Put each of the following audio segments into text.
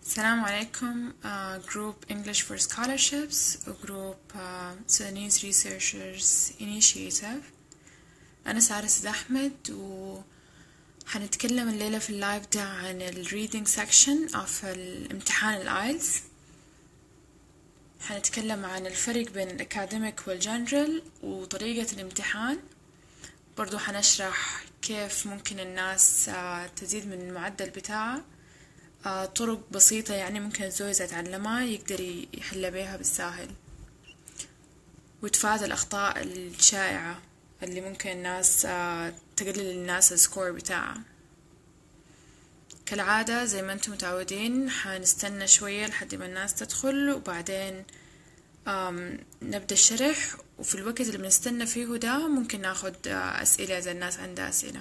السلام عليكم. Group English for Scholarships و Group Sudanese Researchers Initiative. أنا سارة سيد أحمد وحنتكلم الليلة في اللايف ده عن ال Reading section of الامتحان الآيلز. حنتكلم عن الفرق بين الأكاديميك والجنرال وطريقة الامتحان. برضو حنشرح كيف ممكن الناس تزيد من المعدل بتاعها، طرق بسيطة يعني ممكن الزول إذا تعلمها يقدر يحل بيها بالساهل، وتفادى الأخطاء الشائعة اللي ممكن الناس تقلل الناس السكور بتاعها. كالعادة زي ما انتم متعودين حنستنى شوية لحد ما الناس تدخل وبعدين نبدأ الشرح، وفي الوقت اللي بنستنى فيه ده ممكن ناخد أسئلة إذا الناس عندها أسئلة.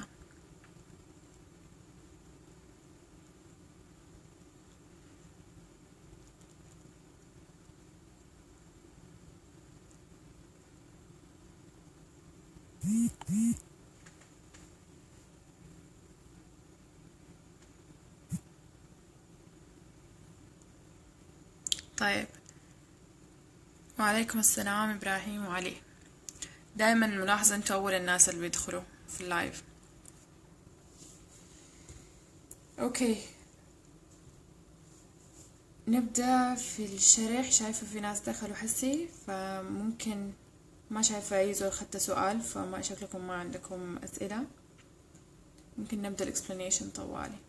طيب، وعليكم السلام إبراهيم وعلي. دايما ملاحظة انتوا أول الناس اللي بيدخلوا في اللايف. أوكي، نبدأ في الشرح. شايفة في ناس دخلوا حسي، فممكن ما شايفة أي زول خدت سؤال، فما شكلكم ما عندكم أسئلة. ممكن نبدأ الإكسبلانيشن طوالي.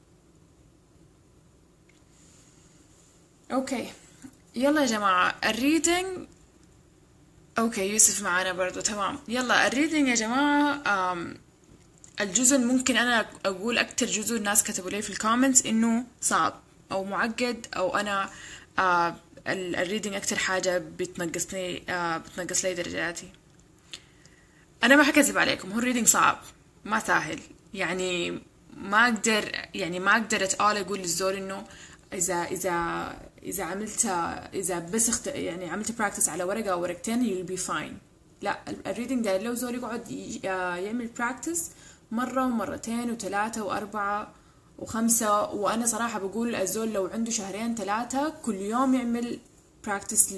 أوكي، يلا يا جماعة الريدنج. أوكي، يوسف معانا برضو، تمام. يلا الريدنج يا جماعة. الجزء ممكن أنا أقول أكتر جزء الناس كتبوا لي في الكومنتس إنه صعب أو معقد، أو أنا الريدنج أكتر حاجة بتنقص لي درجاتي. أنا ما حكذب عليكم، هو الريدنج صعب ما سهل. يعني ما أقدر أتقال أقول للزول إنه إذا بس يعني عملت براكتس على ورقة أو ورقتين you'll be fine. لا، الريدنج ده لو زول يقعد يعمل براكتس مرة ومرتين وثلاثة وأربعة وخمسة، وأنا صراحة بقول الزول لو عنده شهرين ثلاثة كل يوم يعمل براكتس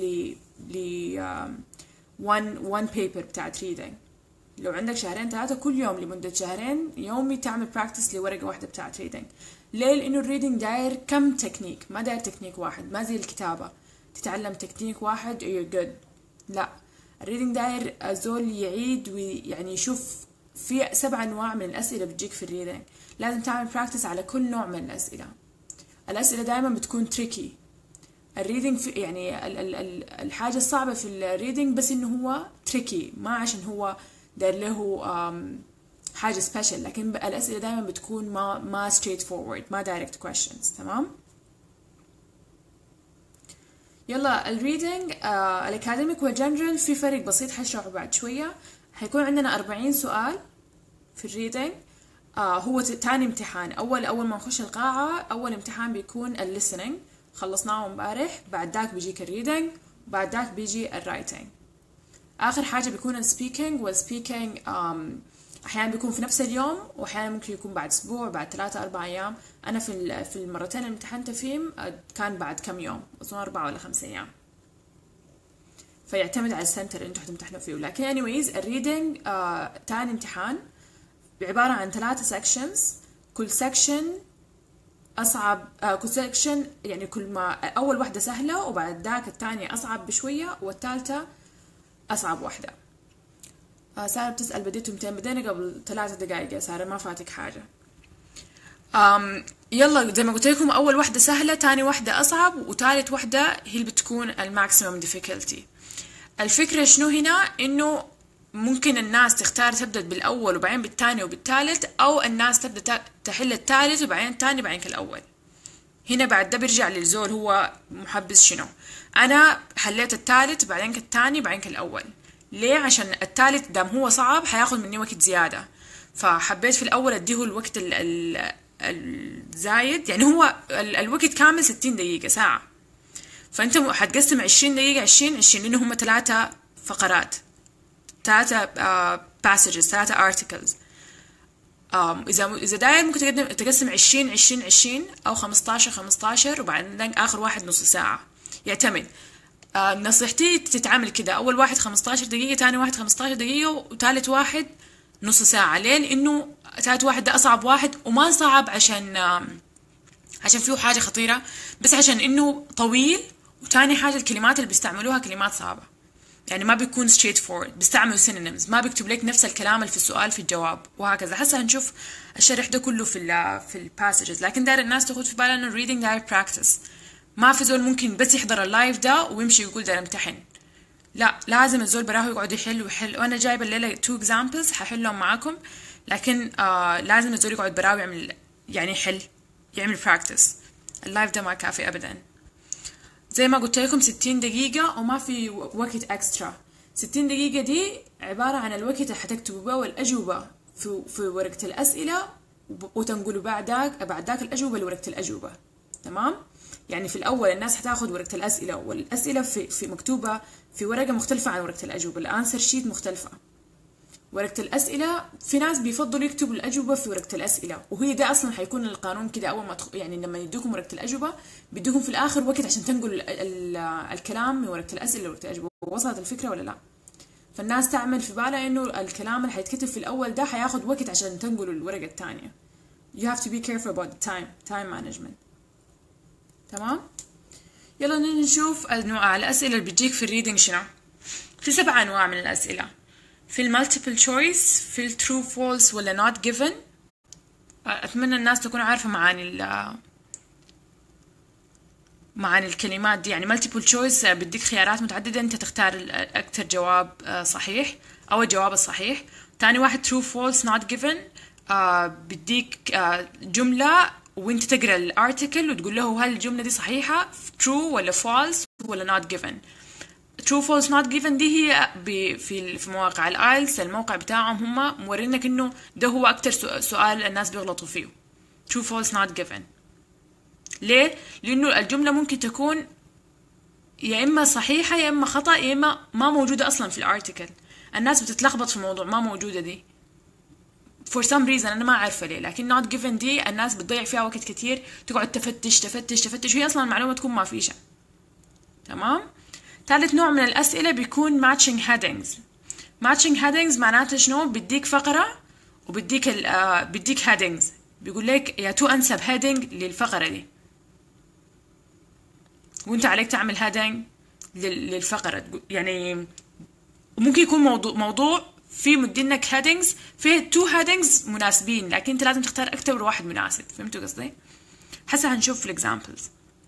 one paper بتاعت reading. لو عندك شهرين ثلاثة كل يوم لمدة شهرين يومي تعمل براكتس لورقة واحدة بتاعت reading. ليه؟ لأنه الريدنج داير كم تكنيك، ما داير تكنيك واحد، ما زي الكتابة تتعلم تكنيك واحد you're good. لا، الريدنج داير زول يعيد ويعني يشوف في 7 أنواع من الأسئلة بتجيك في الريدنج، لازم تعمل براكتس على كل نوع من الأسئلة. الأسئلة دايما بتكون تريكي. الريدنج يعني الحاجة الصعبة في الريدنج بس إنه هو تريكي، ما عشان هو داير له حاجة سبيشال، لكن الأسئلة دايما بتكون ما straight forward، ما direct questions. تمام. يلا الريدنج الأكاديميك والجنرال في فرق بسيط حشرحه بعد شوية. حيكون عندنا 40 سؤال في الريدنج. هو تاني امتحان. أول ما نخش القاعة أول امتحان بيكون الليسننج، خلصناه امبارح. بعد ذاك بيجيك الريدنج، وبعد ذاك بيجي الرايتنج. آخر حاجة بيكون السبيكينج. والسبيكينج أحيانا بيكون في نفس اليوم، وأحيانا ممكن يكون بعد أسبوع، بعد 3-4 أيام. أنا في المرتين اللي امتحنت فيهم كان بعد كم يوم، أظن 4 ولا 5 أيام، فيعتمد على السنتر اللي انتوا هتمتحنوا فيه. لكن anyways الريدنج تاني امتحان بعبارة عن 3 سكشنز. كل سكشن أصعب، كل سكشن يعني كل ما أول واحدة سهلة، وبعد ذاك الثانية أصعب بشوية، والثالثة أصعب واحدة. سارة بتسأل بديتوا 200 بدينا قبل 3 دقائق يا سارة، ما فاتك حاجة. يلا زي ما قلت لكم أول واحدة سهلة، تاني واحدة أصعب، وثالث واحدة هي اللي بتكون الماكسيمم difficulty. الفكرة شنو هنا؟ إنه ممكن الناس تختار تبدأ بالأول وبعدين بالثاني وبالثالث، أو الناس تبدأ تحل الثالث وبعدين الثاني بعدين الأول. هنا بعد ده بيرجع للزول هو محبس شنو. أنا حليت الثالث بعدين الثاني بعدين الأول. ليه؟ عشان الثالث دام هو صعب حياخد مني وقت زيادة، فحبيت في الأول أديه الوقت الزايد. يعني هو الوقت كامل 60 دقيقة ساعة، فأنت حتقسم 20 دقيقة 20 لأنه هم 3 فقرات، 3 passages، 3 articles. إذا داير ممكن تقسم 20 أو 15 وبعدين آخر واحد نص ساعة، يعتمد. نصيحتي تتعامل كده، أول واحد 15 دقيقة، تاني واحد 15 دقيقة، وثالث واحد نص ساعة. ليه؟ لأنه ثالث واحد ده أصعب واحد، وما صعب عشان فيه حاجة خطيرة، بس عشان إنه طويل. وتاني حاجة الكلمات اللي بيستعملوها كلمات صعبة، يعني ما بيكون straight forward، بيستعملوا synonyms، ما بيكتب لك نفس الكلام اللي في السؤال في الجواب، وهكذا. هسه هنشوف الشرح ده كله في الباسجز. لكن داير الناس تاخد في بالها انه reading داير practice. ما في زول ممكن بس يحضر اللايف ده ويمشي يقول داير امتحن، لا، لازم الزول براه يقعد يحل. وانا جايبه الليله 2 examples هحلهم معاكم، لكن لازم الزول يقعد براه ويعمل، يعني يعمل practice. اللايف ده ما كافي ابدا. زي ما قلت لكم 60 دقيقة وما في وقت اكسترا. 60 دقيقة دي عبارة عن الوقت اللي حتكتبوا به الأجوبة في ورقة الأسئلة، وتنقلوا بعد ذاك الأجوبة لورقة الأجوبة. تمام؟ يعني في الأول الناس حتاخد ورقة الأسئلة، والأسئلة في مكتوبة في ورقة مختلفة عن ورقة الأجوبة، الأنسر شيت مختلفة. ورقة الأسئلة في ناس بيفضلوا يكتبوا الأجوبة في ورقة الأسئلة، وهي ده أصلا حيكون القانون كده. أول ما يعني لما يدوكم ورقة الأجوبة بيدوكم في الآخر وقت عشان تنقلوا الكلام من ورقة الأسئلة لورقة الأجوبة. وصلت الفكرة ولا لا؟ فالناس تعمل في بالها إنه الكلام اللي حيتكتب في الأول ده حياخد وقت عشان تنقلوا الورقة الثانية. You have to be careful about the time management. تمام؟ يلا نشوف أنواع الأسئلة اللي بتجيك في الريدنج. شنو؟ في 7 أنواع من الأسئلة. في المالتيبل تشويس، في الترو فولس ولا not given. أتمنى الناس تكون عارفة معاني الكلمات دي. يعني multiple choice بديك خيارات متعددة، أنت تختار أكثر جواب صحيح أو الجواب الصحيح. تاني واحد true false not given، بديك جملة وأنت تقرأ الارتكل وتقول له هل الجملة دي صحيحة، true ولا false ولا not given. true false not given دي هي في مواقع الايلتس، الموقع بتاعهم هم مورينك انه ده هو اكتر سؤال الناس بيغلطوا فيه. true false not given. ليه؟ لانه الجملة ممكن تكون يا اما صحيحة يا اما خطأ يا اما ما موجودة اصلا في الارتكل. الناس بتتلخبط في موضوع ما موجودة دي for some reason، انا ما عارفة ليه. لكن not given دي الناس بتضيع فيها وقت كتير، تقعد تفتش وهي اصلا المعلومة تكون ما فيشة. تمام؟ ثالث نوع من الأسئلة بيكون matching headings. matching headings معناته شنو؟ بديك فقرة وبديك بديك headings، بيقول لك يا تو أنسب heading للفقرة دي، وانت عليك تعمل heading للفقرة. يعني ممكن يكون موضوع في مدينك headings، فيه 2 headings مناسبين، لكن انت لازم تختار أكتر واحد مناسب. فهمتوا قصدي؟ هسه هنشوف في examples.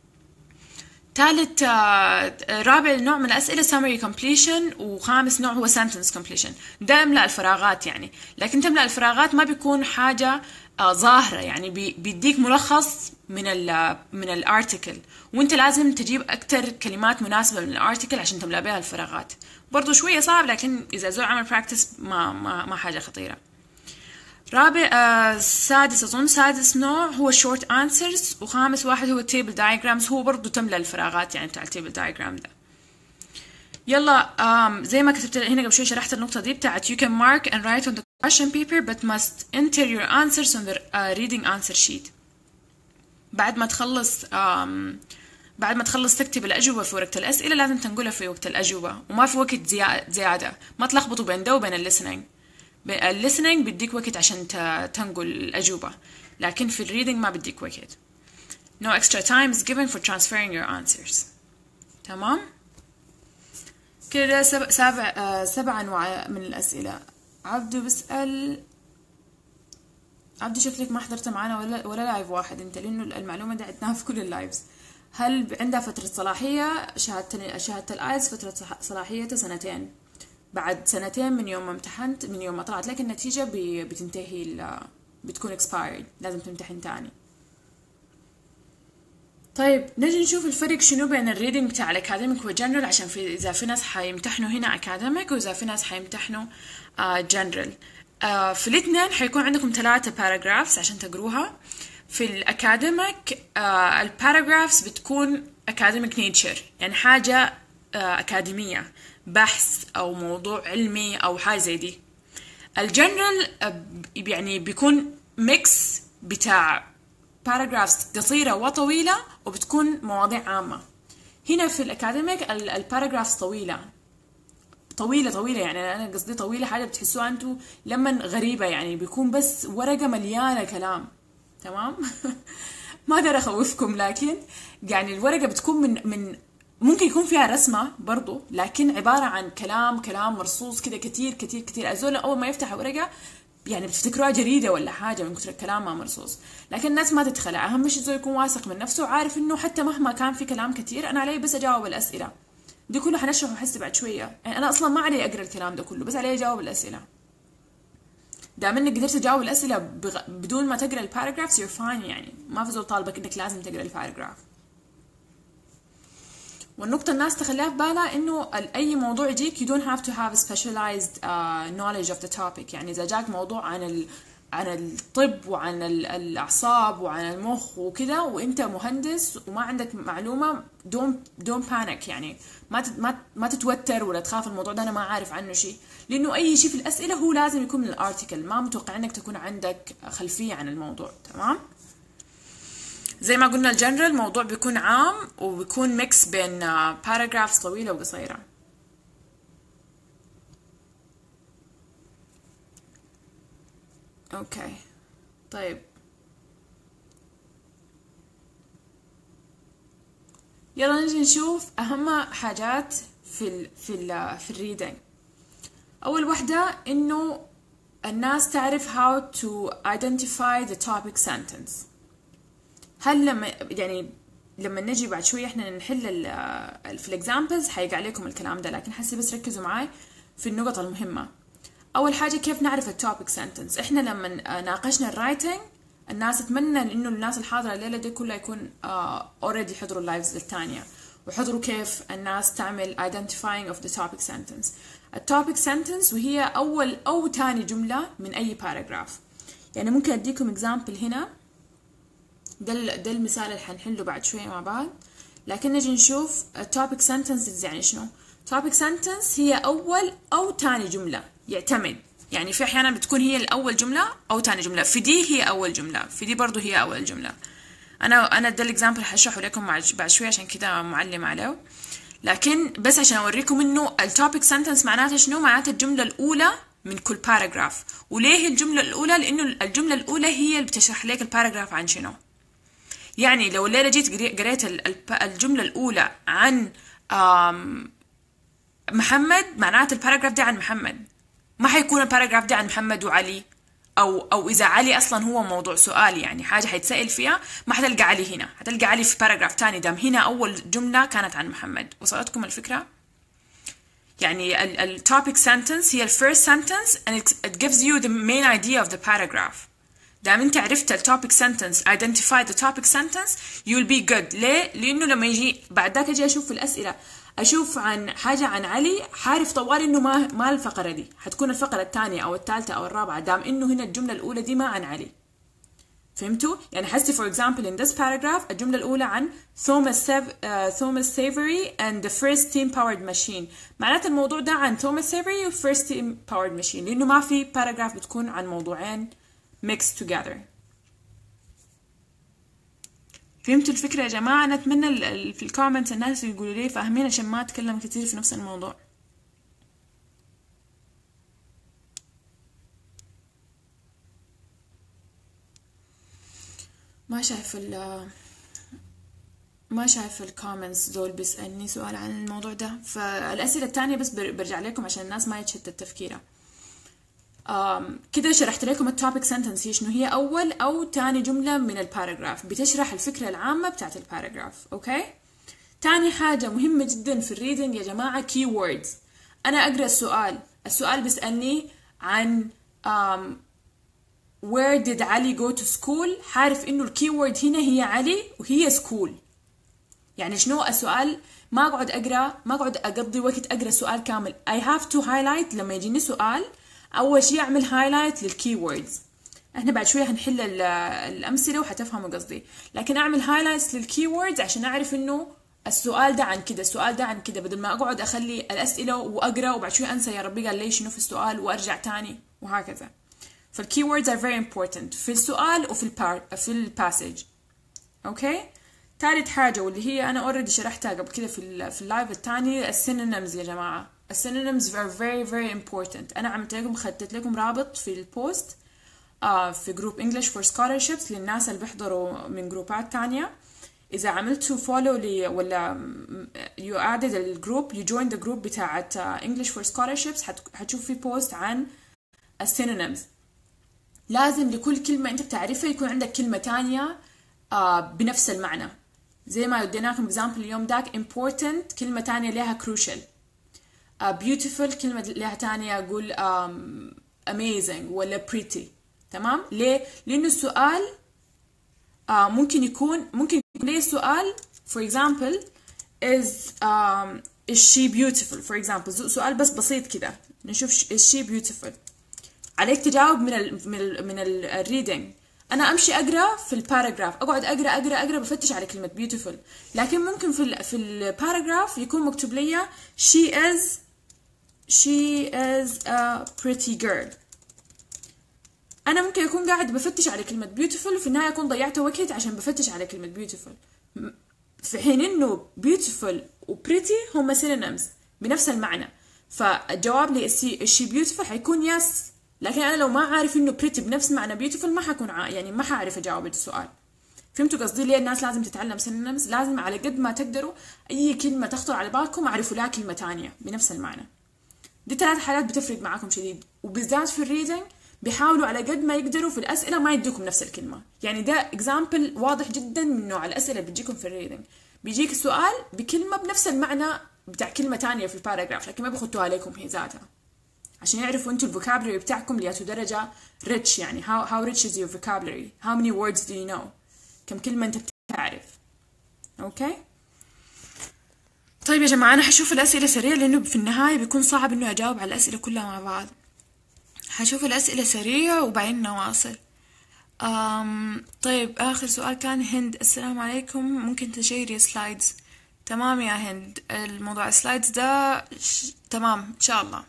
ثالث رابع نوع من الأسئلة summary completion، وخامس نوع هو sentence completion. ده املأ الفراغات يعني، لكن تملأ الفراغات ما بيكون حاجة ظاهرة، يعني بيديك ملخص من الارتكل، وانت لازم تجيب أكتر كلمات مناسبة من الارتكل عشان تملأ بها الفراغات. برضو شوية صعب، لكن إذا زول عمل practice ما حاجة خطيرة. رابع سادس نوع هو short answers، وخامس واحد هو table diagrams، هو برضو تملأ الفراغات يعني بتاع table diagram ده. يلا زي ما كتبت هنا قبل شوي شرحت النقطة دي بتاعت you can mark and write on the question paper but must enter your answers on the reading answer sheet. بعد ما تخلص تكتب الأجوبة في ورقة الأسئلة لازم تنقلها في وقت الأجوبة، وما في وقت زيادة. ما تلخبطوا بين ده وبين الليسنينج. الليسنينج بديك وقت عشان تنقل الأجوبة، لكن في الريدنج ما بديك وقت. No extra time is given for transferring your answers. تمام؟ كده 7 أنواع من الأسئلة. عبدو بسأل، عبدو شكلك ما حضرت معنا ولا لايف واحد انت، لأنه المعلومة دي عدناها في كل اللايفز. هل عندها فترة صلاحية؟ شهادة الآيلتس فترة صلاحيتها 2 سنين. بعد 2 سنين من يوم ما امتحنت، من يوم ما طلعت لك النتيجة بتنتهي بتكون expired، لازم تمتحن تاني. طيب نجي نشوف الفرق شنو بين الريدنج بتاع الأكاديميك والجنرال، عشان إذا في ناس حيمتحنوا هنا أكاديميك وإذا في ناس حيمتحنوا جنرال. في الاثنين حيكون عندكم 3 باراجرافز عشان تقروها. في الأكاديميك الباراجرافز بتكون أكاديميك نيتشر، يعني حاجة أكاديمية، بحث أو موضوع علمي أو حاجة زي دي. الجنرال يعني بيكون ميكس بتاع باراجرافز قصيرة وطويلة، وبتكون مواضيع عامة. هنا في الأكاديميك الباراجرافز طويلة يعني أنا قصدي طويلة حاجة بتحسوها أنتوا لما غريبة، يعني بيكون بس ورقة مليانة كلام. تمام. ما أقدر أخوفكم، لكن يعني الورقة بتكون من ممكن يكون فيها رسمة برضو، لكن عبارة عن كلام مرصوص كده كتير كتير كتير. أزول أول ما يفتح ورقة يعني بتفتكروها جريدة ولا حاجة من كتر الكلام ما مرصوص، لكن الناس ما تتخلع. أهم شيء زول يكون واثق من نفسه وعارف إنه حتى مهما كان في كلام كتير أنا علي بس أجاوب الأسئلة دي كله. حنشرحه حسي بعد شوية، يعني أنا أصلا ما علي أقرأ الكلام ده كله، بس علي أجاوب الأسئلة. دام إنك قدرت تجاوب الأسئلة بدون ما تقرأ الباراجرافز you're fine، يعني ما في زول طالبك إنك لازم تقرأ الباراجراف. والنقطة الناس تخليها في بالها إنه أي موضوع يجيك you don't have to have a specialized knowledge of the topic. يعني إذا جاك موضوع عن الطب وعن الأعصاب وعن المخ وكده وأنت مهندس وما عندك معلومة، don't panic. يعني ما تتوتر ولا تخاف الموضوع ده أنا ما عارف عنه شيء، لأنه أي شيء في الأسئلة هو لازم يكون من الارتيكل، ما متوقع إنك تكون عندك خلفية عن الموضوع. تمام. زي ما قلنا الجنرال الموضوع بيكون عام وبيكون ميكس بين باراجرافز طويلة وقصيرة. اوكي طيب، يلا نجي نشوف اهم حاجات في الريدنج. اول وحدة انه الناس تعرف how to identify the topic sentence. هل لما نجي بعد شوية احنا نحل في الاكزامبلز حيقع عليكم الكلام ده، لكن حسي بس ركزوا معاي في النقط المهمة. اول حاجة كيف نعرف التوبيك سنتنس. احنا لما ناقشنا الرايتنج الناس اتمنى انه الناس الحاضرة الليلة دي كلها يكون already حضروا اللايفز الثانية وحضروا كيف الناس تعمل identifying of the topic sentence. التوبيك sentence وهي اول او تاني جملة من اي باراجراف. يعني ممكن اديكم اكزامبل هنا، ده المثال اللي حنحله بعد شوية مع بعض، لكن نجي نشوف topic sentences يعني شنو. topic sentence هي أول أو تاني جملة، يعتمد. يعني في أحيانا بتكون هي الأول جملة أو تاني جملة، في دي هي أول جملة، في دي برضو هي أول جملة. أنا ده الإكزامبل حشرحه لكم بعد شوية عشان كده معلم عليه، لكن بس عشان أوريكم إنه الtopic sentence معناته شنو. معناته الجملة الأولى من كل باراجراف. وليه الجملة الأولى؟ لأنه الجملة الأولى هي اللي بتشرح لك الباراجراف عن شنو. يعني لو الليلة جيت قريت الجملة الأولى عن محمد، معناته الباراجراف ده عن محمد، ما حيكون الباراجراف ده عن محمد وعلي، أو إذا علي أصلا هو موضوع سؤال يعني حاجة حيتسأل فيها، ما حتلقى علي هنا، حتلقى علي في باراجراف تاني. دام هنا أول جملة كانت عن محمد. وصلتكم الفكرة؟ يعني ال topic sentence هي ال first sentence and it gives you the main idea of the paragraph. دام انت عرفت التوبيك سنتنس identify the topic sentence you'll be good. ليه؟ لأنه لما يجي بعد ذاك أجي أشوف في الأسئلة أشوف عن حاجة عن علي، حعرف طوال إنه ما الفقرة دي حتكون الفقرة الثانية أو الثالثة أو الرابعة، دام إنه هنا الجملة الأولى دي ما عن علي. فهمتوا؟ يعني حسي for example in this paragraph الجملة الأولى عن Thomas Savery and the first steam powered machine. معناته الموضوع ده عن Thomas Savery و first steam powered machine، لأنه ما في paragraph بتكون عن موضوعين mixed together. فهمتوا الفكرة يا جماعة؟ أنا أتمنى في الكومنت الناس يقولوا لي فاهمين عشان ما أتكلم كتير في نفس الموضوع. ما شايف الكومنتس دول بيسألني سؤال عن الموضوع ده. فالأسئلة التانية بس برجع لكم عشان الناس ما يتشتت تفكيرها. كده شرحت لكم التوبيك سنتنس هي شنو. هي أول أو تاني جملة من الباراجراف، بتشرح الفكرة العامة بتاعت الباراجراف. أوكي. تاني حاجة مهمة جدا في الريدنج يا جماعة keywords. أنا أقرأ السؤال بيسألني عن where did علي go to school، حارف إنه الكيورد هنا هي علي وهي school. يعني شنو السؤال؟ ما أقعد أقضي وقت أقرأ سؤال كامل. I have to highlight لما يجيني سؤال. أول شيء أعمل highlight للكيوردز. إحنا بعد شوية هنحل الأمثلة وحتفهموا قصدي، لكن أعمل highlights للكيوردز عشان أعرف إنه السؤال ده عن كده، السؤال ده عن كده، بدل ما أقعد أخلي الأسئلة وأقرأ وبعد شوية أنسى يا ربي قال لي شنو في السؤال وأرجع تاني. وهكذا. فالكي words are very important في السؤال وفي في الباسج. اوكي. ثالث حاجة واللي هي أنا already شرحتها قبل كده في اللايف الثاني، السينونيمز يا جماعة. السينونيمز are very very important. أنا عملت لكم خدت لكم رابط في البوست في جروب English for scholarships للناس اللي بيحضروا من جروبات تانية. إذا عملتوا follow لي ولا you added الجروب you joined the group بتاعت English for scholarships هتشوف في بوست عن السينونيمز. لازم لكل كلمة أنت بتعرفها يكون عندك كلمة تانية بنفس المعنى. زي ما اديناكم example اليوم داك important كلمة تانية لها crucial. beautiful كلمة لها تانية أقول amazing ولا pretty. تمام؟ ليه؟ لأنه السؤال ممكن يكون ليه السؤال for example is she beautiful for example. سؤال بس بسيط كده نشوف is she beautiful. عليك تجاوب من ال reading. أنا أمشي أقرأ في الباراجراف، أقعد أقرأ بفتش على كلمة beautiful، لكن ممكن في الباراجراف يكون مكتوب لي she is a pretty girl. أنا ممكن أكون قاعد بفتش على كلمة beautiful وفي النهاية أكون ضيعت وقت عشان بفتش على كلمة beautiful، في حين إنه beautiful و pretty هما synonyms بنفس المعنى. فالجواب لي she beautiful حيكون yes، لكن أنا لو ما عارف إنه pretty بنفس معنى beautiful ما حكون يعني ما حعرف أجاوب السؤال. فهمتوا قصدي؟ ليه الناس لازم تتعلم synonyms؟ لازم على قد ما تقدروا أي كلمة تخطر على بالكم أعرفوا لها كلمة تانية بنفس المعنى. دي 3 حالات بتفرق معاكم شديد، وبالذات في الريدنج بيحاولوا على قد ما يقدروا في الأسئلة ما يدوكم نفس الكلمة. يعني ده example واضح جدا من نوع الأسئلة اللي بتجيكم في الريدنج. بيجيك السؤال بكلمة بنفس المعنى بتاع كلمة تانية في الباراجراف، لكن ما بيخطوها عليكم هي ذاتها عشان يعرفوا انتوا الفوكابلري بتاعكم لياتوا درجة rich. يعني how rich is your vocabulary, how many words do you know، كم كلمة انت بتعرف. اوكي. طيب يا جماعة أنا حشوف الأسئلة سريع لأنه في النهاية بيكون صعب إنه أجاوب على الأسئلة كلها مع بعض. حشوف الأسئلة سريع وبعدين نواصل. طيب آخر سؤال كان هند، السلام عليكم، ممكن تشيري سلايدز؟ تمام يا هند، الموضوع السلايدز ده تمام إن شاء الله.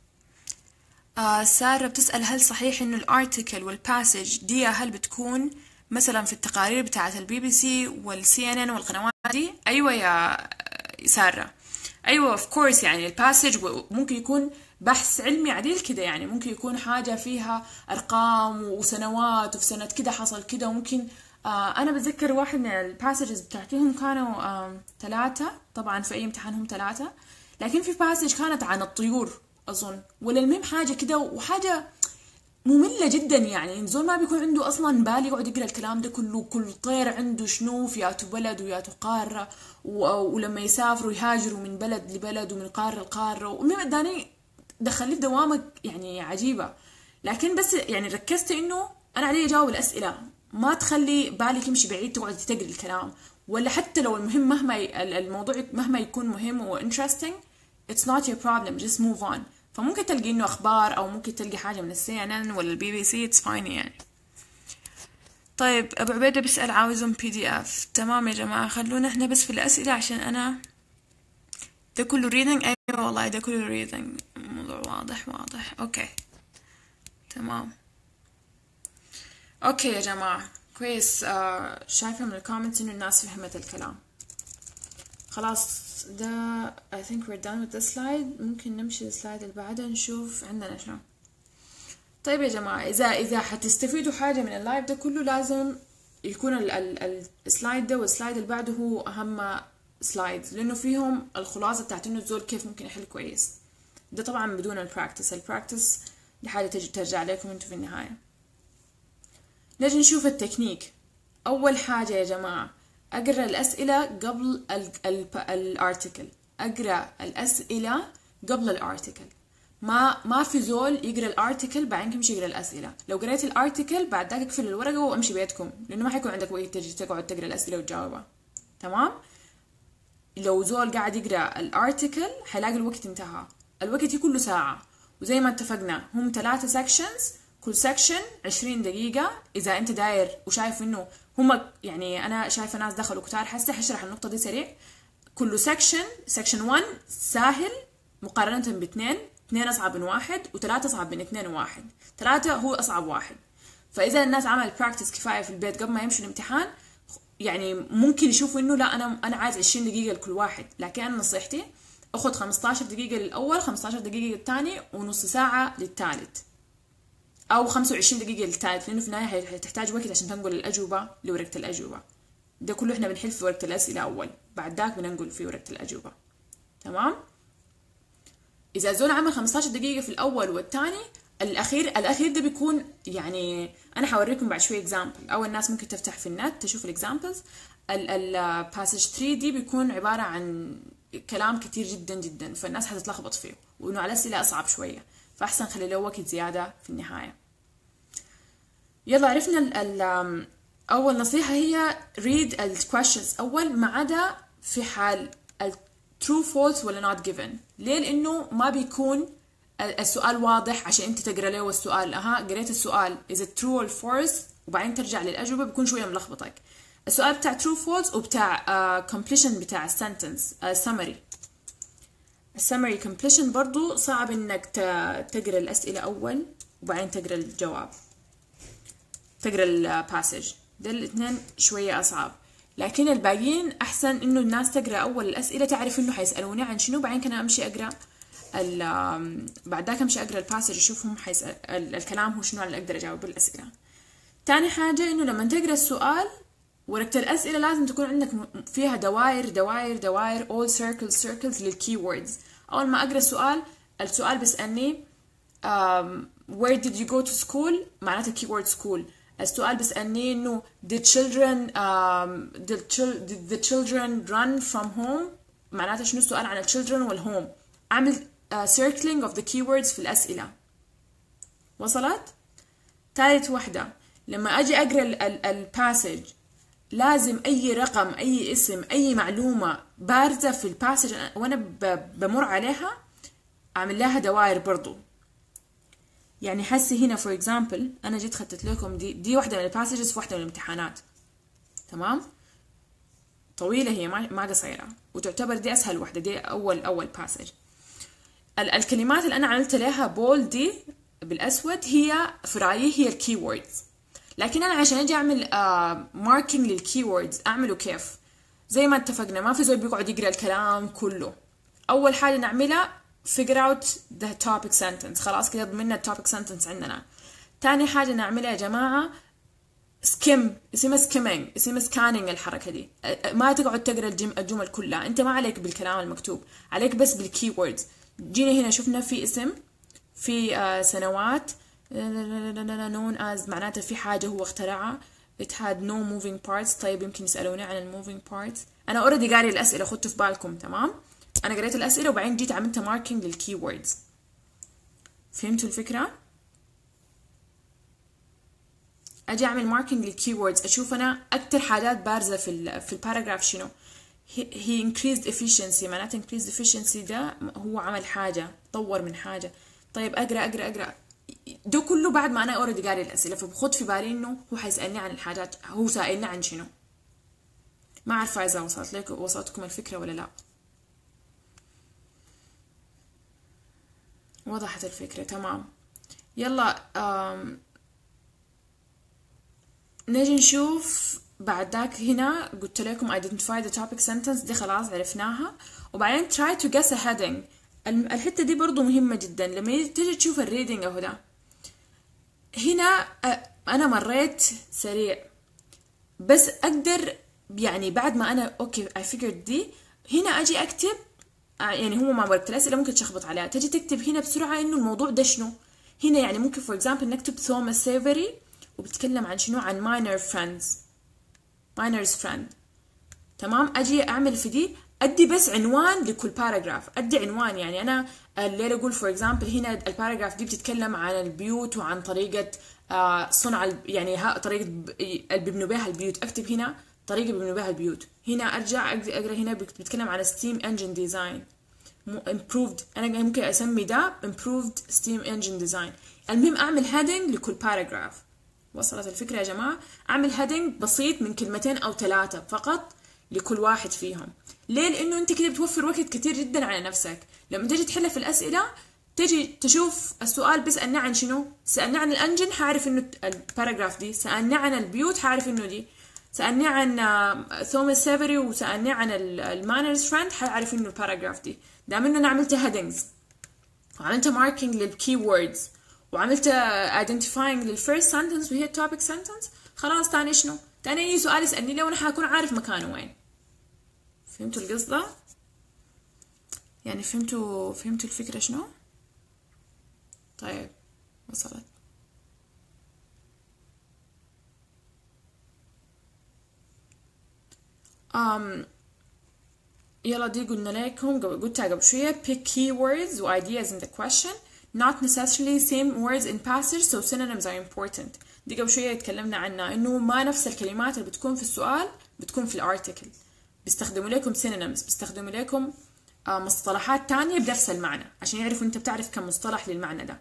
سارة بتسأل هل صحيح إنه الارتيكل والباسج دي هل بتكون مثلا في التقارير بتاعة BBC والCNN والقنوات دي؟ أيوة يا سارة، أيوة of course. يعني الباسج ممكن يكون بحث علمي عديل كده، يعني ممكن يكون حاجة فيها أرقام وسنوات وفي سنة كده حصل كده. وممكن أنا بتذكر واحد من الباسجز بتاعتهم كانوا 3 طبعا في أي امتحان هم 3، لكن في باسج كانت عن الطيور أظن ولا المهم حاجة كده، وحاجة مملة جدا. يعني زول ما بيكون عنده أصلا بال يقعد يقرأ الكلام ده كله. كل طير عنده شنو في ياتو بلد وياتو قارة، ولما يسافروا يهاجروا من بلد لبلد ومن قارة لقارة، ومهم اداني دخل لي في دوامة يعني عجيبة. لكن بس يعني ركزت إنه أنا علي أجاوب الأسئلة، ما تخلي بالك يمشي بعيد تقعد تقرأ الكلام، ولا حتى لو المهم مهما الموضوع مهما يكون مهم و interesting it's not your problem just move on. فممكن تلقي إنه أخبار أو ممكن تلقي حاجة من CNN ولا BBC it's fine يعني. طيب أبو عبيدة بيسأل عاوزهم PDF. تمام يا جماعة، خلونا إحنا بس في الأسئلة عشان أنا ده كله reading. أيوة والله ده كله reading، الموضوع واضح. أوكي تمام. أوكي يا جماعة كويس. شايفة من الكومنتس إنه الناس فهمت الكلام. خلاص ده I think we're done with the slide. ممكن نمشي للسلايد اللي بعدها نشوف عندنا شنو. طيب يا جماعة إذا حتستفيدوا حاجة من اللايف ده كله لازم يكون السلايد ده والسلايد اللي بعده هو أهم سلايدز، لأنه فيهم الخلاصة بتاعت إنه الزول كيف ممكن يحل كويس. ده طبعا بدون البراكتس دي حاجة ترجع لكم انتوا في النهاية. نجي نشوف التكنيك. أول حاجة يا جماعة أقرأ الأسئلة قبل الارتيكل. أقرأ الأسئلة قبل الارتيكل. ما في زول يقرأ الارتيكل بعدين يمشي يقرأ الأسئلة. لو قرأت الارتيكل بعد ذاك اقفل الورقة وامشي بيتكم، لأنه ما حيكون عندك وقت تجي تقعد تقرأ الأسئلة وتجاوبها. تمام؟ لو زول قاعد يقرأ الارتيكل حيلاقي الوقت انتهى. الوقت كله ساعة، وزي ما اتفقنا هم 3 sections، كل section 20 دقيقة. إذا أنت داير وشايف إنه هم يعني أنا شايفة ناس دخلوا كتار هشرح النقطة دي سريع. كل section 1 سهل مقارنة ب2، 2 أصعب من 1 و3 أصعب من 2 و1. 3 هو أصعب واحد. فإذا الناس عملت براكتس كفاية في البيت قبل ما يمشوا الامتحان، يعني ممكن يشوفوا إنه لا أنا عايز 20 دقيقة لكل واحد. لكن أنا نصيحتي أخذ 15 دقيقة للأول، 15 دقيقة للثاني، ونص ساعة للثالث، أو 25 دقيقة للثالث، لأنه في النهاية هتحتاج وقت عشان تنقل الأجوبة لورقة الأجوبة. ده كله إحنا بنحل في ورقة الأسئلة أول، بعد ذاك بننقل في ورقة الأجوبة. تمام؟ إذا زول عمل 15 دقيقة في الأول والثاني، الأخير ده بيكون، يعني أنا حوريكم بعد شوي example، أو الناس ممكن تفتح في النت تشوف الإكزامبلز. الباسج 3 دي بيكون عبارة عن كلام كتير جدا جدا، فالناس هتتلخبط فيه، وإنه على الأسئلة أصعب شوية، فأحسن خلي له وقت زيادة في النهاية. يلا عرفنا أول نصيحة هي read questions أول، ما عدا في حال true false ولا not given. ليه؟ لأنه ما بيكون السؤال واضح عشان أنت تقرأ له السؤال. قريت السؤال is it true or false وبعدين ترجع للأجوبة، بيكون شوية ملخبطك. السؤال بتاع true false وبتاع completion بتاع sentence summary. السمري completion برضو صعب إنك تقرأ الأسئلة أول وبعدين تقرأ الجواب، تقرأ الباسج. ده الاثنين شوية أصعب، لكن الباقيين أحسن إنه الناس تقرأ أول الأسئلة، تعرف إنه حيسألوني عن شنو، بعدين كنا أمشي أقرأ بعد ذاك أمشي أقرأ الباسج، أشوفهم الكلام هو شنو اللي أقدر أجاوب بالأسئلة. تاني حاجة إنه لما تقرأ السؤال، ورقة الأسئلة لازم تكون عندك فيها دوائر دوائر دوائر all circles للkeywords. أول ما أقرأ السؤال بيسألني where did you go to school، معناته keyword school. السؤال بيسألني إنه did the children run from home، معناته شنو السؤال عن children والهوم. أعمل circling of the keywords في الأسئلة. وصلت؟ ثالث واحدة، لما أجي أقرأ الباسج لازم أي رقم، أي اسم، أي معلومة بارزة في الباسج وأنا بمر عليها أعمل لها دوائر برضو. يعني حسي هنا for example أنا جيت خدت لكم دي واحدة من الباسجز في واحدة من الامتحانات. تمام؟ طويلة هي ما قصيرة، وتعتبر دي أسهل واحدة، دي أول باسج. الكلمات اللي أنا عملت لها بول دي بالأسود هي في رأيي هي الكيوردز. لكن أنا عشان أجي أعمل ماركينج للكيوردز أعمله كيف؟ زي ما اتفقنا، ما في زول بيقعد يقرأ الكلام كله. أول حاجة نعملها figure out the topic sentence، خلاص كده ضمننا topic sentence عندنا. تاني حاجة نعملها يا جماعة skim، اسمها skimming، اسمها scanning. الحركة دي ما تقعد تقرأ الجمل كلها، أنت ما عليك بالكلام المكتوب، عليك بس بالكيوردز. جينا هنا شفنا في اسم، في سنوات known as، معناته في حاجة هو اخترعها. it had no moving parts. طيب يمكن يسألوني عن moving parts. أنا already قاري الأسئلة، خدتوا في بالكم. تمام؟ أنا قريت الأسئلة وبعدين جيت عملت marking للkeywords. فهمتوا الفكرة؟ أجي أعمل marking للkeywords، أشوف أنا أكتر حاجات بارزة في الباراجراف شنو. he increased efficiency، معناته increased efficiency ده هو عمل حاجة، طور من حاجة. طيب أقرأ ده كله بعد ما أنا أوريدي قاري الأسئلة، فبخد في بالي إنه هو حيسألني عن الحاجات، هو سائلني عن شنو. ما عارفة إذا وصلتكم الفكرة ولا لا. وضحت الفكرة؟ تمام. يلا نجي نشوف بعد ذاك. هنا قلت لكم identify the topic sentence، دي خلاص عرفناها. وبعدين try to guess a heading. الحتة دي برضو مهمة جدا. لما تيجي تشوف الريدنج اهو ده، هنا انا مريت سريع بس اقدر، يعني بعد ما انا اوكي I figured دي، هنا اجي اكتب. يعني هو مع ورقة الأسئلة ممكن تشخبط عليها، تجي تكتب هنا بسرعة إنه الموضوع ده شنو. هنا يعني ممكن for example نكتب توماس سيفري وبتكلم عن شنو، عن minor's friend. تمام؟ أجي أعمل في دي، أدي بس عنوان لكل باراجراف، أدي عنوان. يعني أنا الليلة أقول for example هنا الباراجراف دي بتتكلم عن البيوت وعن طريقة صنع، يعني طريقة اللي بيبنوا بها البيوت. أكتب هنا طريقة بيبنوا بها البيوت. هنا أرجع أقرأ هنا بتتكلم عن steam engine design improved. أنا ممكن أسمي ده improved steam engine design. المهم أعمل heading لكل باراجراف. وصلت الفكرة يا جماعة؟ أعمل heading بسيط من 2 أو 3 فقط لكل واحد فيهم. ليه؟ لأنه أنت كده بتوفر وقت كتير جدا على نفسك. لما تيجي تحل في الأسئلة تجي تشوف السؤال بيسألني عن شنو؟ سألني عن الانجن حعرف انه الباراجراف دي، سألني عن البيوت حعرف انه دي، سألني عن توماس سيفري وسألني عن المانرز فريند حعرف انه الباراجراف دي. دام انه انا عملت هيدنجز وعملت ماركينج للكي ووردز وعملت ايدنتيفاينج للفيرست سنتنس وهي التوبيك سنتنس، خلاص تاني شنو؟ تاني اي سؤال يسألني ليه وانا حكون عارف مكانه وين. فهمتوا القصة؟ يعني فهمتوا الفكرة شنو؟ طيب وصلت. يلا دي قلنا لكم قلتها قبل شوية pick keywords و ideas in the question not necessarily same words in passage so synonyms are important. دي قبل شوية اتكلمنا عنها انه ما نفس الكلمات اللي بتكون في السؤال بتكون في الارتكل، بيستخدموا لكم synonyms، بيستخدموا لكم مصطلحات تانية بنفس المعنى عشان يعرفوا انت بتعرف كم مصطلح للمعنى ده.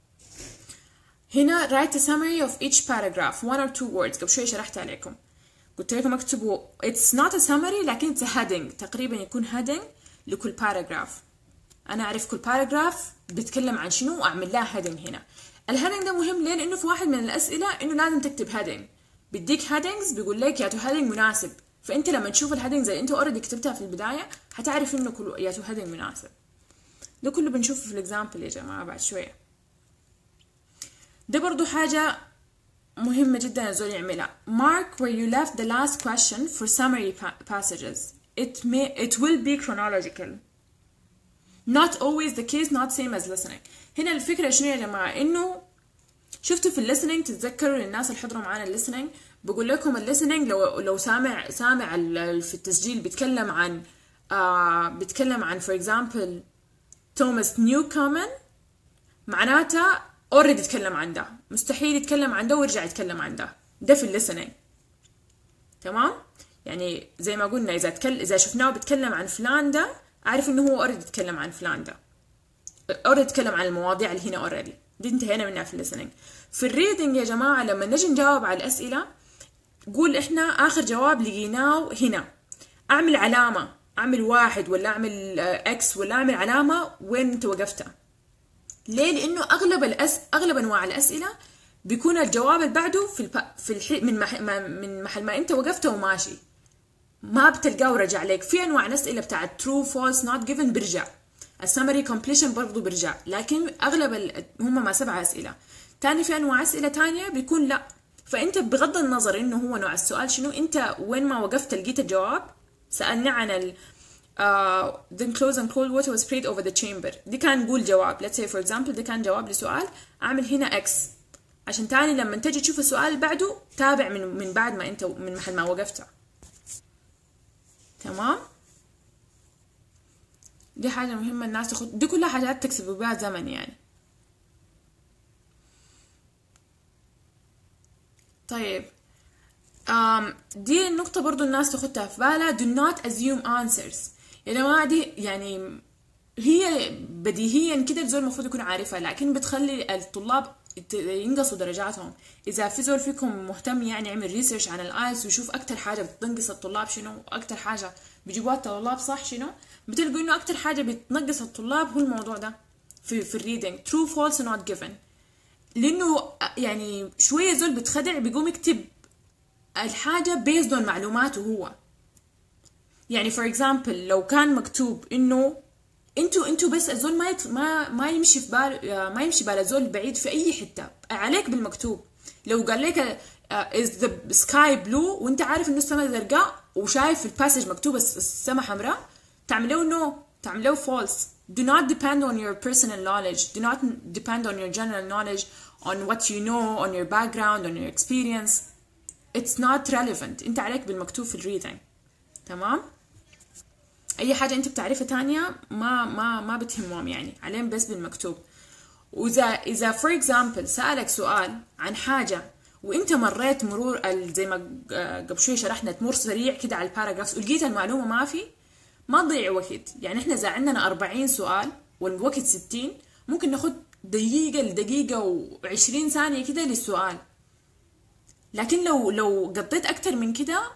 هنا write a summary of each paragraph 1 or 2 words. قبل شوية شرحت عليكم قلت لكم اكتبوا it's not a summary لكن it's a heading، تقريبا يكون heading لكل paragraph. انا اعرف كل paragraph بيتكلم عن شنو واعمل لها heading. هنا الهيدنج ده مهم ليه؟ لانه في واحد من الاسئله انه لازم تكتب heading، بيديك headings بيقول لك يا تو heading مناسب، فانت لما تشوف الهيدنج زي انت اوريدي كتبتها في البدايه حتعرف انه كل يا تو heading مناسب. ده كله بنشوفه في الاكزامبل يا جماعه بعد شويه. ده برضو حاجه مهمة جدا الزول يعملها. Mark where you left the last question for summary passages. It will be chronological. Not always the case, not same as listening. هنا الفكرة شنو يا جماعة؟ إنه شفتوا في الليسننج، تتذكروا للناس اللي حضروا معانا الليسننج بقول لكم الليسننج لو سامع في التسجيل بيتكلم عن for example توماس نيوكومن، معناته اوريدي يتكلم عن ده، مستحيل يتكلم عن ده ويرجع يتكلم عن ده. ده في الليسننج، تمام؟ يعني زي ما قلنا اذا شفناه بيتكلم عن فلان ده اعرف انه هو اوريدي يتكلم عن فلان ده، اوريدي يتكلم عن المواضيع اللي هنا اوريدي دي انتهينا منها في الليسننج. في الريدنج يا جماعه لما نجي نجاوب على الاسئله قول احنا اخر جواب لقيناه هنا، اعمل علامه، اعمل 1 ولا اعمل اكس ولا اعمل علامه وين انت وقفتها. ليه؟ لانه اغلب انواع الاسئله بيكون الجواب اللي بعده من محل ما انت وقفته وماشي، ما بتلقاه ورجع لك. في انواع الاسئله بتاعت true false not given برجع، السمري completion برضو برجع، لكن اغلب هم 7 اسئله. تاني في انواع اسئله تانية بيكون لا، فانت بغض النظر انه هو نوع السؤال شنو، انت وين ما وقفت لقيت الجواب. سالني عن then close and cold water was sprayed over the chamber، دي كان نقول جواب. let's say for example ده كان جواب لسؤال، اعمل هنا X عشان تاني لما تجي تشوف السؤال اللي بعده تابع من بعد ما انت من محل ما وقفت. تمام؟ دي حاجة مهمة الناس تاخد، دي كلها حاجات تكسبوا بها زمن يعني. طيب دي النقطة برضو الناس تاخدها في بالها. do not assume answers يا جماعة. دي يعني هي بديهيا كده الزول المفروض يكون عارفها، لكن بتخلي الطلاب ينقصوا درجاتهم. إذا في زول فيكم مهتم يعني يعمل ريسيرش عن الآيلتس ويشوف أكتر حاجة بتنقص الطلاب شنو وأكتر حاجة بيجيبوها الطلاب صح شنو، بتلقوا إنه أكتر حاجة بتنقص الطلاب هو الموضوع ده في الريدنج true false not given. لأنه يعني شوية زول بتخدع بيقوم يكتب الحاجة based on معلوماته هو. يعني for example لو كان مكتوب إنه انتوا بس الزول ما يمشي في بال ما يمشي بال الزول بعيد في اي حته عليك بالمكتوب. لو قال لك is the sky blue وانت عارف انه السماء زرقاء وشايف في الباسج مكتوب السماء حمراء، تعملوه no، تعملوه false. do not depend on your personal knowledge, do not depend on your general knowledge, on what you know, on your background, on your experience. it's not relevant. انت عليك بالمكتوب في الريدنج. تمام؟ اي حاجه انت بتعرفها تانية ما بتهمهم يعني، عليهم بس بالمكتوب. اذا for example سألك سؤال عن حاجه وانت مريت مرور زي ما قبل شوي شرحنا تمر سريع كده على الباراجرافز ولقيت المعلومه ما تضيع وقت. يعني احنا اذا عندنا 40 سؤال والوقت 60، ممكن ناخد دقيقه لدقيقه و20 ثانيه كده للسؤال. لكن لو قضيت اكتر من كده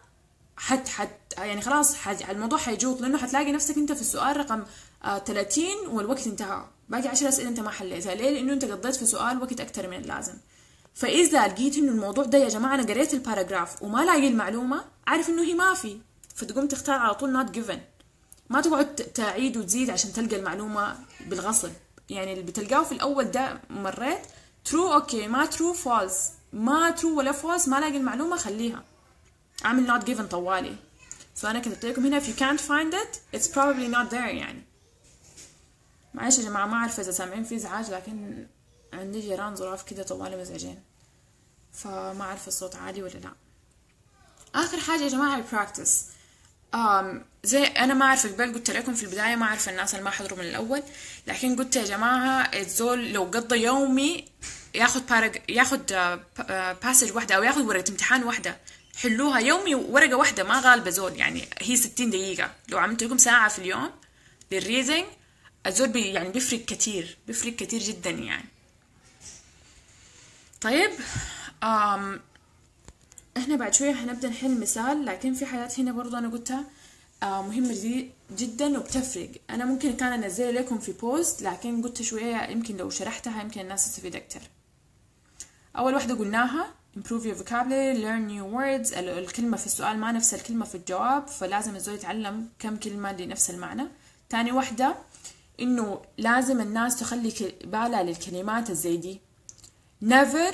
يعني خلاص الموضوع حيجوك، لانه حتلاقي نفسك انت في السؤال رقم 30 والوقت انتهى، باقي 10 اسئله انت ما حليتها. ليه؟ لانه انت قضيت في سؤال وقت اكتر من اللازم. فاذا لقيت انه الموضوع ده يا جماعه انا قريت الباراجراف وما لاقي المعلومه، عارف انه هي ما في، فتقوم تختار على طول not given. ما تقعد تعيد وتزيد عشان تلقى المعلومه بالغصب. يعني اللي بتلقاه في الاول ده مريت true اوكي، ما true false، ما true ولا false، ما لاقي المعلومه خليها، اعمل not given طوالي. فانا كتبت لكم هنا if you can't find it it's probably not there. يعني معلش يا جماعه، ما اعرف اذا سامعين في ازعاج، لكن عندي جيران ظراف كده طوالي مزعجين، فما اعرف الصوت عالي ولا لا. اخر حاجه يا جماعه البراكتس. زي انا ما اعرف، قبل قلت لكم في البدايه ما اعرف الناس اللي ما حضروا من الاول، لكن قلت يا جماعه الزول لو قضى يومي ياخد باسج واحده او ياخد ورقه امتحان واحده، حلوها يومي ورقه واحده، ما غالبه زول. يعني هي 60 دقيقه، لو عملت لكم ساعه في اليوم للريدنج الزول يعني بيفرق كتير، بيفرق كتير جدا يعني. طيب احنا بعد شوية هنبدأ نحل مثال، لكن في حاجات هنا برضو انا قلتها مهمة جدا وبتفرق. انا ممكن كان انزلها لكم في بوست، لكن قلت شوية يمكن لو شرحتها يمكن الناس تستفيد اكتر. اول واحدة قلناها improve your vocabulary, learn new words. الكلمة في السؤال ما نفس الكلمة في الجواب، فلازم الزول يتعلم كم كلمة لنفس المعنى. تاني واحدة انه لازم الناس تخلي بالها للكلمات الزي دي. never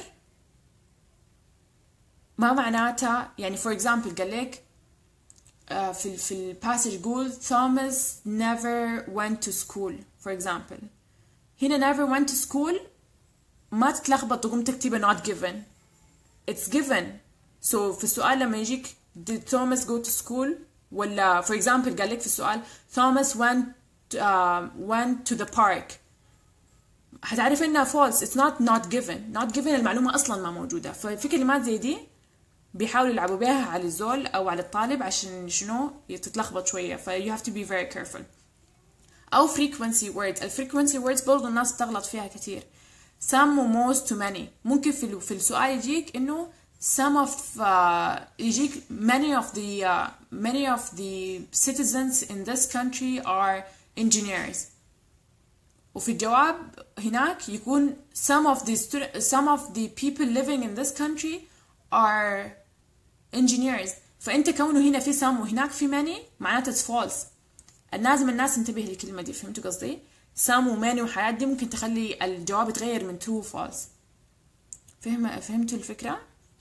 ما معناتها يعني for example قال لك في الباسج يقول Thomas never went to school for example. هنا never went to school ما تتلخبط تقوم تكتب not given، it's given. so في السؤال لما يجيك did Thomas go to school، ولا for example قال لك في السؤال Thomas went to the park، هتعرف انها false. it's not given المعلومة اصلا ما موجودة. ففي كلمات زي دي بيحاولوا يلعبوا بيها على الزول او على الطالب عشان شنو تتلخبط شوية، ف you have to be very careful. او frequency words. frequency words برضو الناس بتغلط فيها كتير. some و most to many. ممكن في السؤال يجيك انه some of يجيك many of the citizens in this country are engineers، وفي الجواب هناك يكون some of the people living in this country are engineers. فانت كونه هنا في some وهناك في many معناته it's false. لازم الناس تنتبه للكلمة دي. فهمتوا قصدي؟ some و many وحاجات دي ممكن تخلي الجواب يتغير من true و false. فهمتوا الفكرة؟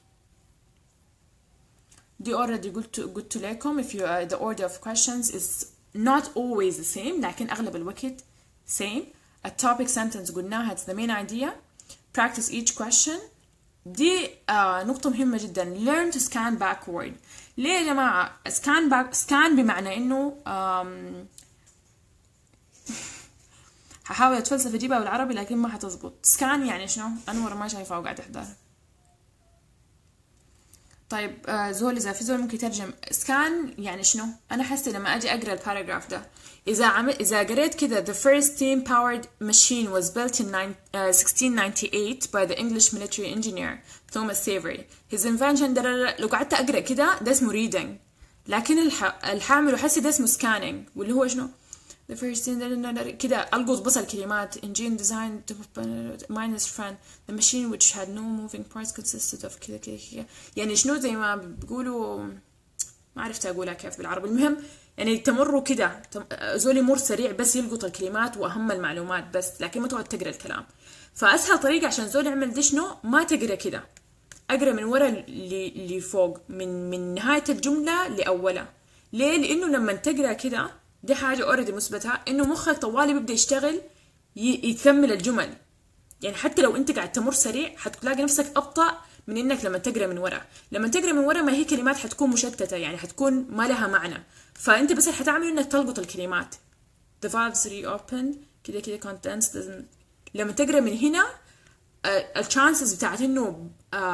دي already قلت لكم if the order of questions is not always the same، لكن أغلب الوقت same. a topic sentence قلناها it's the main idea. practice each question. دي نقطة مهمة جدا. learn to scan backward. ليه يا جماعة scan بمعنى انه هحاول اتفلسف اجيبها بالعربي لكن ما حتزبط. scan يعني شنو؟ انور ما شايفها وقاعد تحضر. طيب زول اذا في زول ممكن يترجم scan يعني شنو؟ انا حاسة لما اجي اقرا الباراجراف ده إذا قريت كده the first steam-powered machine was built in 1698 by the English military engineer Thomas Savery. His invention لو قعدت أقرأ كده ده اسمه reading، لكن الحامل حسي ده اسمه scanning، واللي هو شنو the first كده ألقط بس الكلمات engine designed to minus friend the machine which had no moving parts consisted of كده يعني شنو زي ما بيقولوا، ما عرفت أقولها كيف بالعربي. المهم يعني تمروا كده زول يمر سريع بس يلقط الكلمات واهم المعلومات بس، لكن ما تقعد تقرا الكلام. فاسهل طريقه عشان زول يعمل دي شنو؟ ما تقرا كده، اقرا من ورا اللي فوق، من نهايه الجمله لاولها. ليه؟ لانه لما تقرا كده دي حاجه اوريدي مثبتها انه مخك طوالي بيبدا يشتغل يكمل الجمل. يعني حتى لو انت قاعد تمر سريع حتلاقي نفسك ابطا من انك لما تقرا من ورا. لما تقرا من ورا ما هي كلمات حتكون مشتته، يعني حتكون ما لها معنى، فانت بس اللي حتعمله انك تلقط الكلمات. the valves reopen كده contents لما تقرا من هنا الشانسز بتاعت انه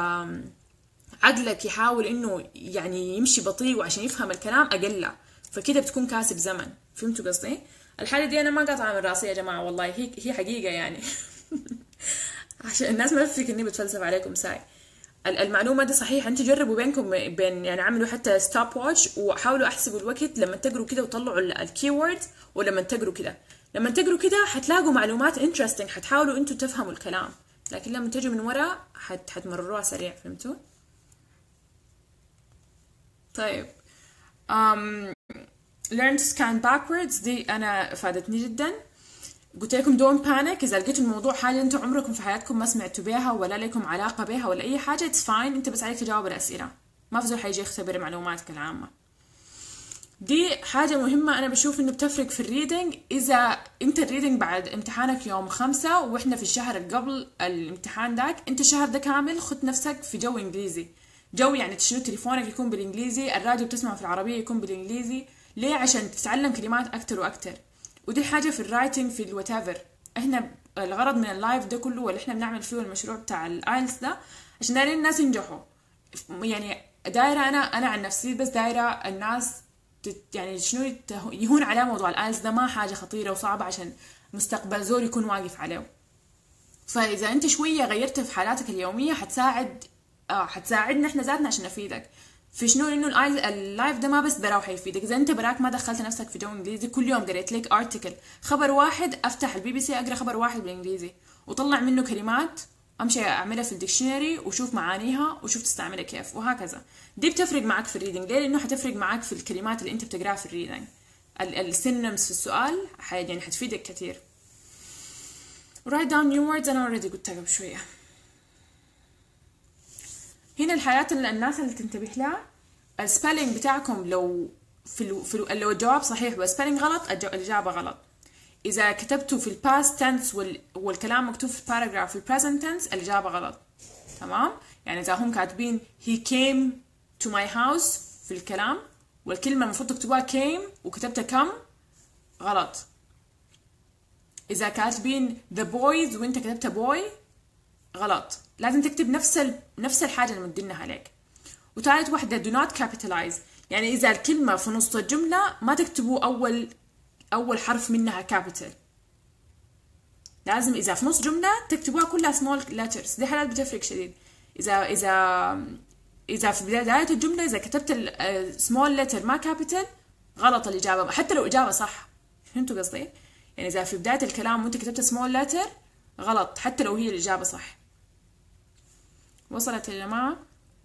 عقلك يحاول انه يعني يمشي بطيء وعشان يفهم الكلام اقل، فكده بتكون كاسب زمن. فهمتوا قصدي؟ الحاله دي انا ما قاطعه من راسي يا جماعه، والله هي حقيقه يعني عشان الناس ما تفكر اني بتفلسف عليكم ساي. المعلومة دي صحيح. انت جربوا بينكم بين يعني عملوا حتى ستوب واتش وحاولوا احسبوا الوقت لما تقروا كده وطلعوا الكيورد، ولما تقروا كده. لما تقروا كده حتلاقوا معلومات انترستنج، حتحاولوا انتوا تفهموا الكلام، لكن لما تجوا من ورا حتمرروها سريع. فهمتوا؟ طيب learn to scan backwards دي انا افادتني جدا. قلت لكم don't panic، اذا لقيتوا الموضوع حاجه انتم عمركم في حياتكم ما سمعتوا بها ولا لكم علاقه بها ولا اي حاجه، it's fine، انت بس عليك تجاوب الاسئله، ما في زول حيجي يختبر معلوماتك العامه. دي حاجة مهمة أنا بشوف إنه بتفرق في الريدنج. إذا أنت الريدنج بعد امتحانك يوم 5 وإحنا في الشهر اللي قبل الامتحان داك، أنت الشهر ده كامل خد نفسك في جو إنجليزي. جو يعني شنو، تليفونك يكون بالإنجليزي، الراديو بتسمعه في العربية يكون بالإنجليزي. ليه؟ عشان تتعلم كلمات أكتر وأكتر. ودي الحاجة في الرايتنج في الواتيفر. إحنا الغرض من اللايف ده كله واللي إحنا بنعمل فيه المشروع بتاع الآيلتس ده عشان دايرين الناس ينجحوا. يعني دايرة أنا عن نفسي بس دايرة الناس يعني شنو يهون على موضوع الآيلتس ده، ما حاجة خطيرة وصعبة عشان مستقبل زول يكون واقف عليه. فإذا أنت شوية غيرت في حالاتك اليومية حتساعدنا إحنا ذاتنا عشان نفيدك في شنو، إنه اللايف ده ما بس براو حيفيدك. إذا أنت براك ما دخلت نفسك في جو إنجليزي، كل يوم قريت لك أرتيكل خبر واحد، أفتح الBBC أقرأ خبر واحد بالإنجليزي وطلع منه كلمات، امشي اعملها في الديكشنري وشوف معانيها وشوف تستعملها كيف، وهكذا. دي بتفرق معك في الريدنج. ليه؟ لانه حتفرق معك في الكلمات اللي انت بتقراها في الريدنج. السينونيمز في السؤال يعني حتفيدك كثير. write down new words انا already قلتها قبل شويه. هنا الحاجات اللي الناس اللي تنتبه لها، السبيلنج بتاعكم لو لو الجواب صحيح والسبيلنج غلط الاجابه غلط. إذا كتبتوا في الباست تنس والكلام مكتوب في الباراجراف في البريزنت تنس الإجابة غلط. تمام؟ يعني إذا هم كاتبين he came to my house في الكلام والكلمة المفروض تكتبوها came وكتبتها come غلط. إذا كاتبين the boys وأنت كتبتها boy غلط. لازم تكتب نفس الحاجة اللي مدينها عليك. وثالث واحدة do not capitalize، يعني إذا الكلمة في نص الجملة ما تكتبوا أول حرف منها كابيتال. لازم إذا في نص جملة تكتبوها كلها small letters. دي حالات بتفرق شديد. إذا في بداية الجملة إذا كتبت small letter ما كابيتال غلط الإجابة، حتى لو إجابة صح. فهمتوا قصدي؟ يعني إذا في بداية الكلام وأنت كتبت small letter غلط حتى لو هي الإجابة صح. وصلت يا جماعة؟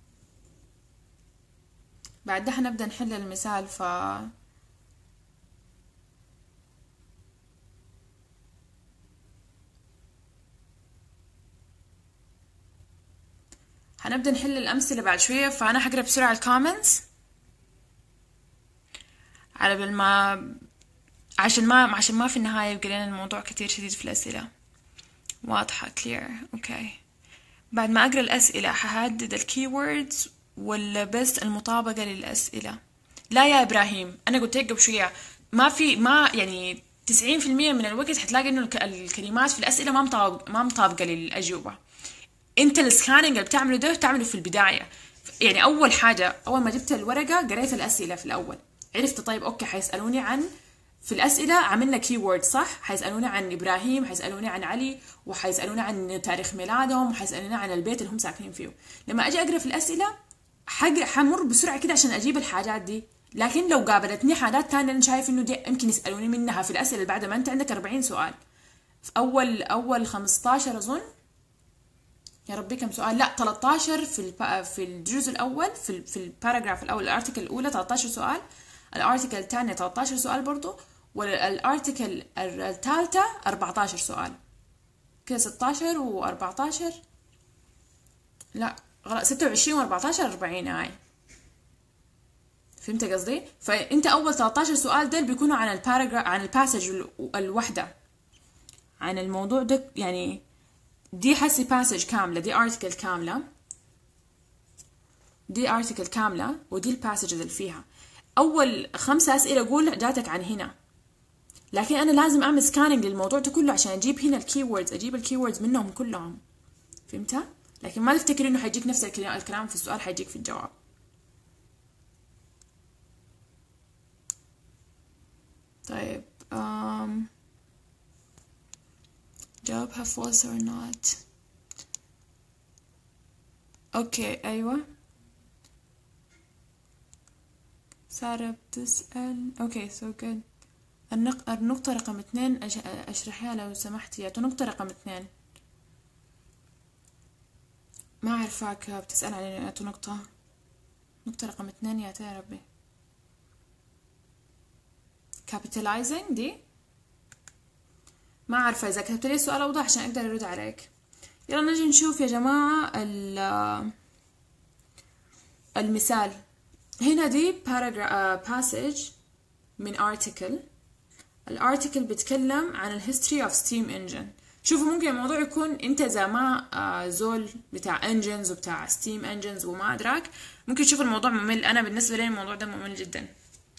بعدها نبدأ نحل المثال. هنبدأ نحل الأمثلة بعد شوية، فأنا حقرأ بسرعة الكومنتس على بال ما عشان ما في النهاية يبقى لنا الموضوع كتير شديد في الأسئلة. واضحة clear. أوكي، بعد ما أقرأ الأسئلة هحدد الكيوردز ولا بس المطابقة للأسئلة؟ لا يا إبراهيم، أنا قلت لك قبل شوية ما يعني 90% من الوقت هتلاقي إنه الكلمات في الأسئلة ما مطابقة للأجوبة. انت السكاننج اللي بتعمله ده بتعمله في البدايه. يعني اول حاجه اول ما جبت الورقه قريت الاسئله في الاول، عرفت طيب اوكي حيسالوني عن في الاسئله عملنا كي وورد صح، حيسالوني عن ابراهيم، حيسالوني عن علي، وحيسالوني عن تاريخ ميلادهم، وحيسالوني عن البيت اللي هم ساكنين فيه. لما اجي اقرا في الاسئله حمر بسرعه كده عشان اجيب الحاجات دي. لكن لو قابلتني حاجات تانية انا شايف انه دي يمكن يسالوني منها في الاسئله اللي بعدها. ما انت عندك 40 سؤال في اول 15 اظن، يا ربي كم سؤال، لا 13 في الجزء الاول في الباراجراف الاول الارتيكل الاولى 13 سؤال، الارتيكل الثانيه 13 سؤال برضو، والارتيكل الثالثه 14 سؤال. كده 16 و14 لا غلط 26 و14 40 هاي. فهمت قصدي؟ فانت اول 13 سؤال دول بيكونوا عن الباراجراف عن الباسج الوحده عن الموضوع ده. يعني دي حسي باسج كاملة، دي ارتكل كاملة، دي ارتكل كاملة، ودي الباسج اللي فيها. أول 5 أسئلة قول جاتك عن هنا، لكن أنا لازم أعمل سكاننج للموضوع ده كله عشان أجيب هنا الكيوردز، أجيب الكيوردز منهم كلهم. فهمتها؟ لكن ما تفتكر إنه حيجيك نفس الكلام في السؤال حيجيك في الجواب. طيب جاوبها false or not. اوكي ايوه، سارة بتسأل. اوكي سو جود. النقطة رقم 2 اشرحيها لو سمحتي. يا نقطة رقم 2 ما عارفاك بتسأل عن نقطة رقم 2 يا ربي. capitalizing دي ما عارفة. إذا كتبت لي السؤال أوضح عشان أقدر أرد عليك. يلا نجي نشوف يا جماعة المثال. هنا دي passage من article. الارتيكل بيتكلم عن الهيستوري اوف ستيم انجن. شوفوا ممكن الموضوع يكون انت اذا ما زول بتاع انجنز وبتاع ستيم انجنز وما ادراك ممكن تشوف الموضوع ممل. انا بالنسبه لي الموضوع ده ممل جدا.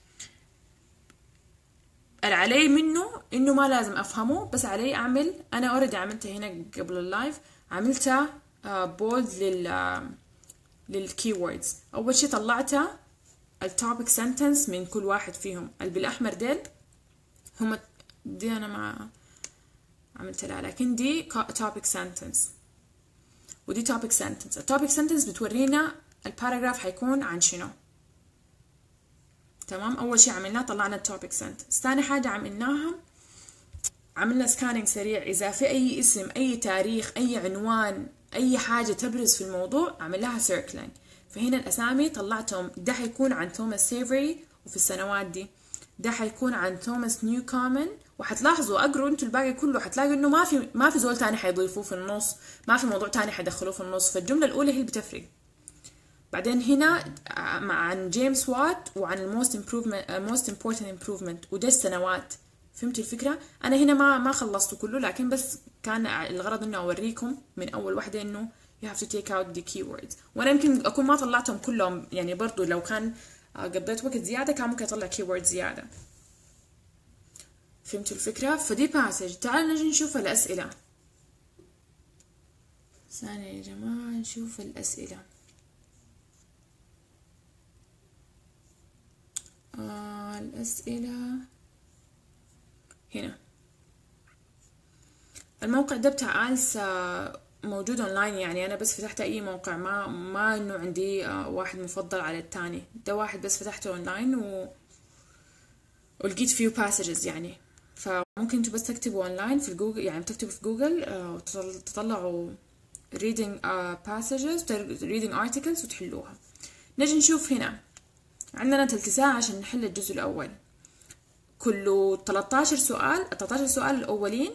علي منه انه ما لازم افهمه، بس علي اعمل. انا اوريدي عملتها هنا قبل اللايف، عملتها بولد للكي ووردز. اول شي طلعتها التوبيك سنتنس من كل واحد فيهم. اللي بالاحمر ديل هم دي انا ما عملت لها، لكن دي topic sentence ودي topic sentence. التوبيك sentence بتورينا الباراجراف حيكون عن شنو. تمام. اول شيء عملناه طلعنا التوبيك sentence. ثاني حاجة عملناها عملنا سكانينج سريع. اذا في اي اسم، اي تاريخ، اي عنوان، اي حاجة تبرز في الموضوع عملناها circling. فهنا الاسامي طلعتهم. ده حيكون عن توماس سيفري وفي السنوات دي، ده حيكون عن توماس نيوكومن. وحتلاحظوا اقروا انتوا الباقي كله حتلاقوا انه ما في زول تاني حيضيفوه في النص، ما في موضوع تاني حيدخلوه في النص. فالجملة الاولى هي اللي بتفرق. بعدين هنا عن جيمس وات وعن most important improvement وده السنوات. فهمتوا الفكرة؟ انا هنا ما خلصته كله، لكن بس كان الغرض انه اوريكم من اول واحدة انه you have to take out the keywords. وانا يمكن اكون ما طلعتهم كلهم، يعني برضو لو كان قضيت وقت زيادة كان ممكن اطلع keywords زيادة. فهمتوا الفكرة؟ فدي باسج. تعالوا نجي نشوف الأسئلة. ثانية يا جماعة نشوف الأسئلة. الأسئلة هنا. الموقع ده بتاع آلس موجود اونلاين، يعني انا بس فتحت اي موقع، ما انه عندي واحد مفضل على التاني. ده واحد بس فتحته اونلاين ولقيت فيه passages يعني. فممكن انتوا بس تكتبوا اونلاين في جوجل، يعني بتكتبوا في جوجل وتطلعوا reading passages reading articles وتحلوها. نجي نشوف هنا عندنا تلت ساعة عشان نحل الجزء الأول. كله 13 سؤال. 13 سؤال الأولين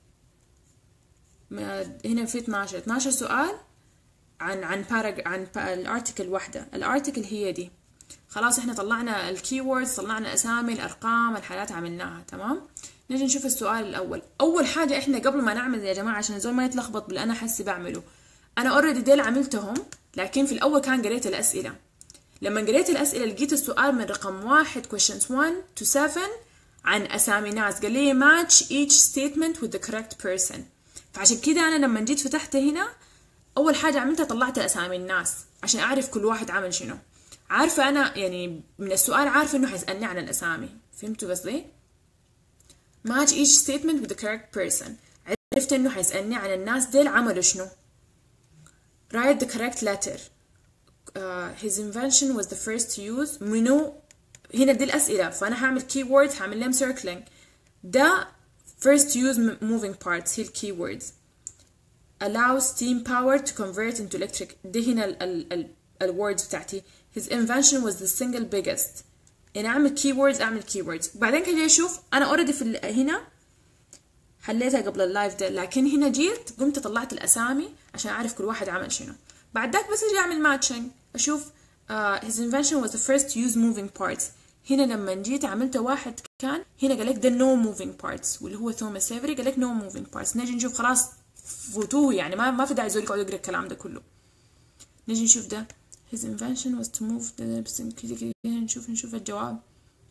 هنا في 12 سؤال عن الارتيكل واحدة. الارتيكل هي دي. خلاص احنا طلعنا الكيوردز، طلعنا اسامي، الارقام، الحالات عملناها. تمام. نجي نشوف السؤال الاول. اول حاجة احنا قبل ما نعمل يا جماعة عشان الزول ما يتلخبط باللي انا حسي بعمله، انا اوريدي ديل عملتهم، لكن في الاول كان قريت الاسئلة. لما قريت الاسئلة لقيت السؤال من رقم 1 questions 1 to 7 عن اسامي ناس. قال لي match each statement with the correct person. فعشان كده انا لما جيت فتحت هنا اول حاجة عملتها طلعت اسامي الناس عشان اعرف كل واحد عمل شنو. عارفة انا يعني من السؤال عارفة انه حيسألني عن الاسامي. فهمتوا قصدي؟ match each statement with the correct person. عرفت انه حيسألني عن الناس ديل عملوا شنو. write the correct letter. his invention was the first to use. منو هنا دي الاسئلة، فانا هعمل keywords هعمل لهم circling. ده first to use moving parts هي keywords. allow steam power to convert into electric. دي هنا ال words بتاعتي. his invention was the single biggest. يعني اعمل keywords اعمل keywords. بعدين كده اشوف انا already في هنا حليتها قبل اللايف ده، لكن هنا جيت قمت طلعت الاسامي عشان اعرف كل واحد عمل شنو. بعد ذاك بس اجي اعمل matching اشوف his invention was the first to use moving parts. هنا لما جيت عملت واحد كان هنا قال لك ده no moving parts واللي هو توماس سيفري قال لك no moving parts. نجي نشوف خلاص فوتوه، يعني ما في داعي زول يقعد يقرا الكلام ده كله. نجي نشوف ده his invention was to move the كده نشوف الجواب.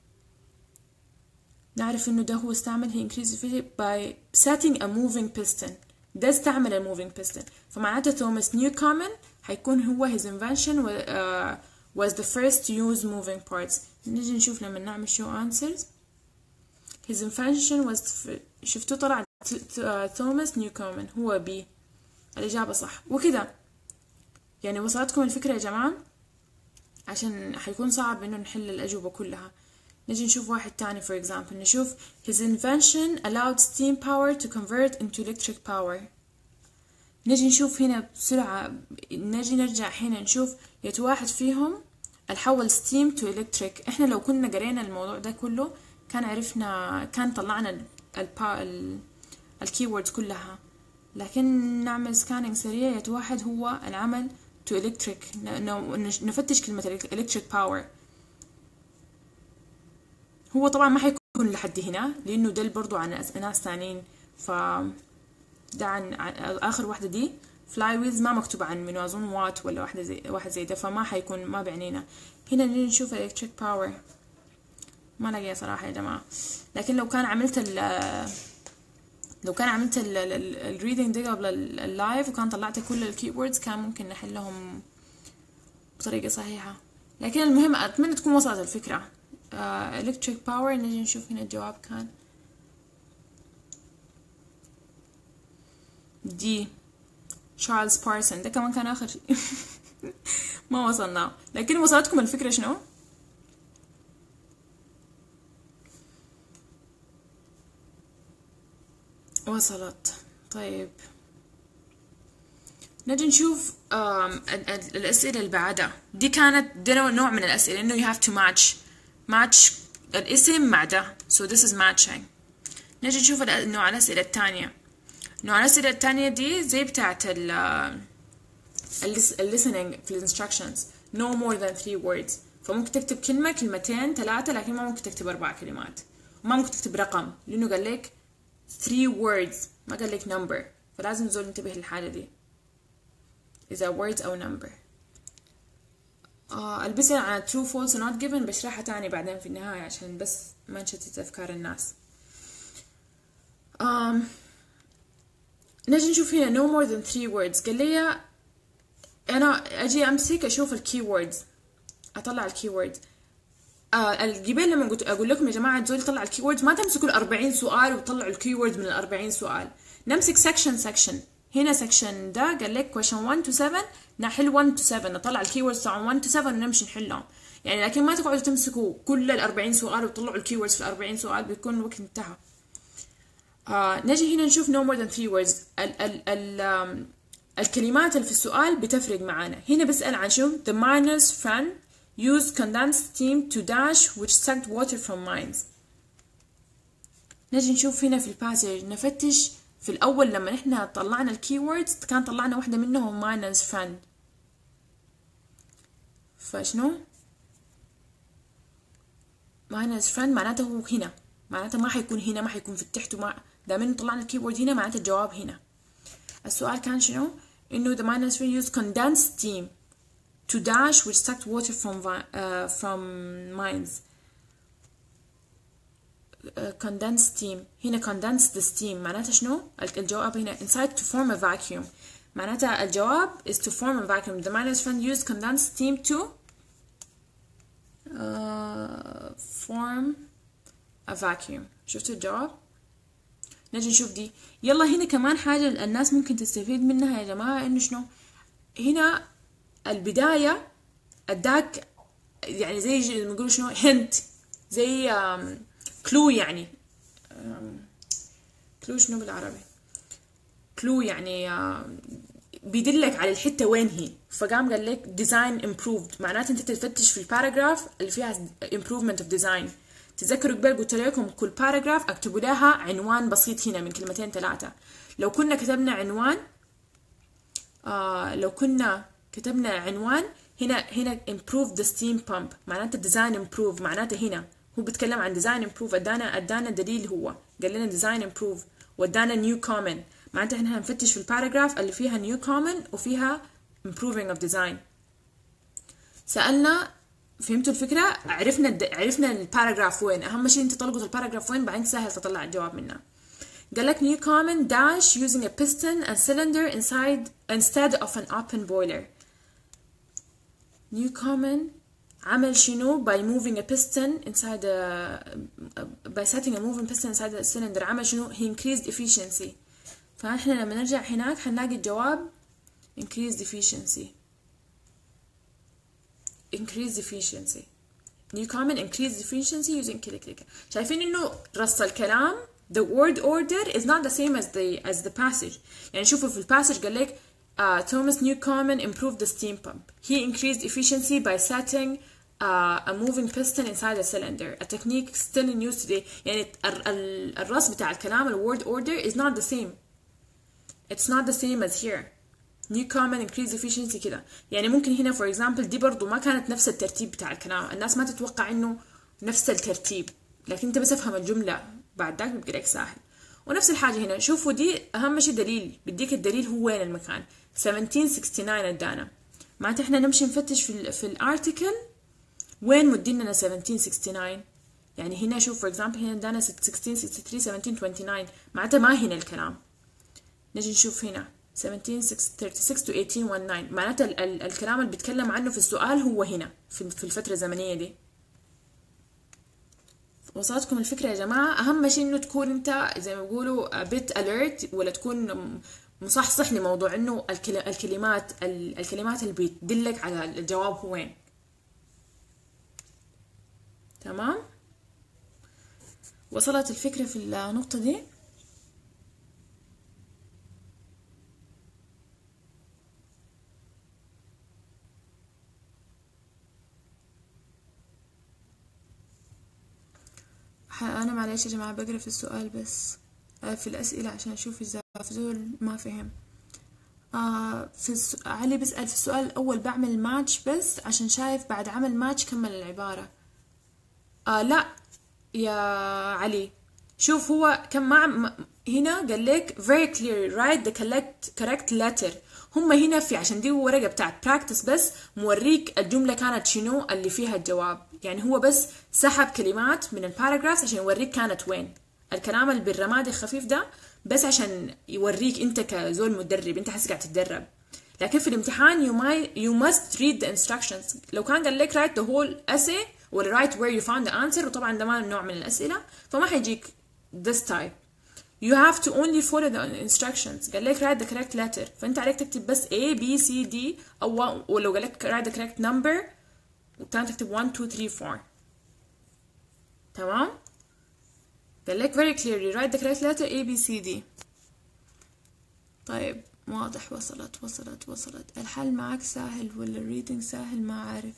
نعرف انه ده هو استعمل he increased by setting a moving piston. ده استعمل a moving piston، فمعناته توماس نيوكومن حيكون هو his invention was the first to use moving parts. نجي نشوف لما نعمل show answers. his invention was شفتوا طلع توماس نيوكومن هو B. الإجابة صح. وكده يعني وصلتكم الفكرة يا جماعة؟ عشان حيكون صعب انه نحل الأجوبة كلها. نجي نشوف واحد تاني for example. نشوف his invention allowed steam power to convert into electric power. نجي نشوف هنا بسرعة، نجي نرجع هنا نشوف يت واحد فيهم الحول steam to electric. احنا لو كنا قرينا الموضوع ده كله كان عرفنا، كان طلعنا الكيوردز كلها، لكن نعمل سكانينج سريع. يت واحد هو العمل to electric، نفتش كلمة electric power. هو طبعا ما حيكون لحد هنا لأنه ده برضو عن ناس تانيين، ف ده عن آخر واحدة دي فلاي ويلز ما مكتوب عن منو، أظن وات ولا واحد زي ده، فما حيكون ما بعنينا. هنا نجي نشوف electric power ما لاقيها صراحة يا جماعة. لكن لو كان عملت الريدنج دي قبل اللايف وكان طلعت كل الكيوردز كان ممكن نحلهم بطريقة صحيحة. لكن المهم أتمنى تكون وصلت الفكرة. electric power. نجي نشوف هنا الجواب كان دي تشارلز بارسون. ده كمان كان آخر شيء ما وصلنا. لكن وصلتكم الفكرة شنو؟ وصلت. طيب نجي نشوف الأسئلة اللي بعدها. دي كانت نوع من الأسئلة إنه you have to match الاسم مع ده. so this is matching. نجي نشوف نوع الأسئلة الثانية. نوع الأسئلة الثانية دي زي بتاعت listening في ال instructions no more than 3 words. فممكن تكتب كلمة كلمتين 3، لكن ما ممكن تكتب 4 كلمات، وما ممكن تكتب رقم لأنه قال لك 3 words ما قال لك number، فلازم زول ننتبه للحالة دي إذا words أو number. البسها عن true false not given بشرحها تاني بعدين في النهاية عشان بس ما نشتت أفكار الناس. نجي نشوف هنا no more than 3 words. قال لي أنا أجي أمسك أشوف الكي words، أطلع الكي words. الجبال لما قلت أقول لكم يا جماعة زول طلع الكي words ما تمسكوا 40 سؤال وتطلعوا الكي words من 40 سؤال. نمسك section. هنا section ده قال لك question 1 to 7 نحل 1 to 7، نطلع الكي words تاعهم 1 to 7 ونمشي نحلهم. يعني لكن ما تقعدوا تمسكوا كل 40 سؤال وتطلعوا الكي words في 40 سؤال، بيكون الوقت انتهى. نجي هنا نشوف no more than 3 words. الكلمات اللي في السؤال بتفرق معانا. هنا بسأل عن شو the miner's friend used condensed steam to dash which sucked water from mines. نجي نشوف هنا في الباسج نفتش في الأول لما نحن طلعنا الكي words كان طلعنا واحدة منهم miner's friend. فشنو miner's friend معناته هو هنا، معناته ما حيكون هنا، ما حيكون في التحت، وما دائما طلعنا الكي وورد هنا معناته الجواب هنا. السؤال كان شنو؟ إنه the miners will use condensed steam to dash which sucked water from mines. condensed steam. هنا condensed the steam معناته شنو؟ الجواب هنا inside to form a vacuum. معناته الجواب is to form a vacuum. The miners friend used condensed steam to form a vacuum. شفتوا الجواب؟ نجي نشوف دي. يلا هنا كمان حاجة الناس ممكن تستفيد منها يا جماعة إنه شنو؟ هنا البداية اداك يعني زي نقول شنو هنت، زي كلو. يعني كلو شنو بالعربي؟ كلو يعني بيدلك على الحتة وين هي. فقام قال لك design improved، معناته انت تفتش في الباراجراف اللي فيها improvement of design. تذكروا قبل قلت لكم كل باراجراف اكتبوا لها عنوان بسيط هنا من 2-3. لو كنا كتبنا عنوان هنا improve the steam pump معناته design improve، معناته هنا هو بيتكلم عن design improve. ادانا دليل، هو قال لنا design improve وادانا new common، معناته احنا هنفتش في الباراجراف اللي فيها new common وفيها improving of design. سألنا، فهمتوا الفكرة؟ عرفنا الباراجراف وين. أهم شيء أنت تلقط الباراجراف وين، بعدين سهل تطلع الجواب منه. قال لك new common dash using a piston and cylinder instead of an open boiler. new common عمل شنو by moving a piston inside by setting a moving piston inside the cylinder. عمل شنو؟ he increased efficiency. فإحنا لما نرجع هناك حنلاقي الجواب increased efficiency. increase efficiency. new comment increase efficiency using click. شايفين انه رص الكلام the word order is not the same as the passage. يعني شوفوا في الباسج قال لك Thomas Newcomen improved the steam pump. He increased efficiency by setting a moving piston inside a cylinder. A technique still in use today. يعني الرص بتاع الكلام word order is not the same. It's not the same as here. Newcomen increased efficiency كده. يعني ممكن هنا for example دي برضو ما كانت نفس الترتيب بتاع الكلام. الناس ما تتوقع انه نفس الترتيب. لكن انت بس افهم الجملة بعد ذاك بيبقى لك سهل. ونفس الحاجة هنا شوفوا دي أهم شيء دليل بديك الدليل هو وين المكان 1769 ادانا معناته احنا نمشي نفتش في الارتيكل وين مدينا 1769 يعني هنا شوف for example هنا ادانا 1663 1729 معناته ما هنا الكلام نجي نشوف هنا 1736 to 1819 معناته الكلام اللي بيتكلم عنه في السؤال هو هنا في الفترة الزمنية دي وصلتكم الفكرة يا جماعة أهم شيء إنه تكون أنت زي ما بيقولوا bit alert ولا تكون مصحصح لموضوع إنه الكلمات اللي بتدلك على الجواب هو وين تمام وصلت الفكرة في النقطة دي أنا معلش يا جماعة بقرأ في السؤال بس في الأسئلة عشان أشوف إذا في زول ما فهم علي بسأل في السؤال الأول بعمل ماتش بس عشان شايف بعد عمل ماتش كمل العبارة لا يا علي شوف هو كم هنا قال لك very clear write the correct letter هم هنا في عشان دي ورقة بتاعت practice بس موريك الجملة كانت شنو اللي فيها الجواب يعني هو بس سحب كلمات من الباراجرافز عشان يوريك كانت وين الكلام اللي بالرمادي الخفيف ده بس عشان يوريك انت كزول مدرب انت حاسس قاعد تتدرب لكن في الامتحان you must read the instructions لو كان قال لك write the whole essay ولا write where you found the answer وطبعا ده ما نوع من الأسئلة فما حيجيك this type you have to only follow the instructions قال لك write the correct letter فانت عليك تكتب بس A B C D أو ولو قال لك write the correct number وكان تكتب 1 2 3 4 تمام قال لك very clearly write the correct letter A B C D طيب واضح وصلت الحل معك سهل ولا الريدنج سهل ما عارف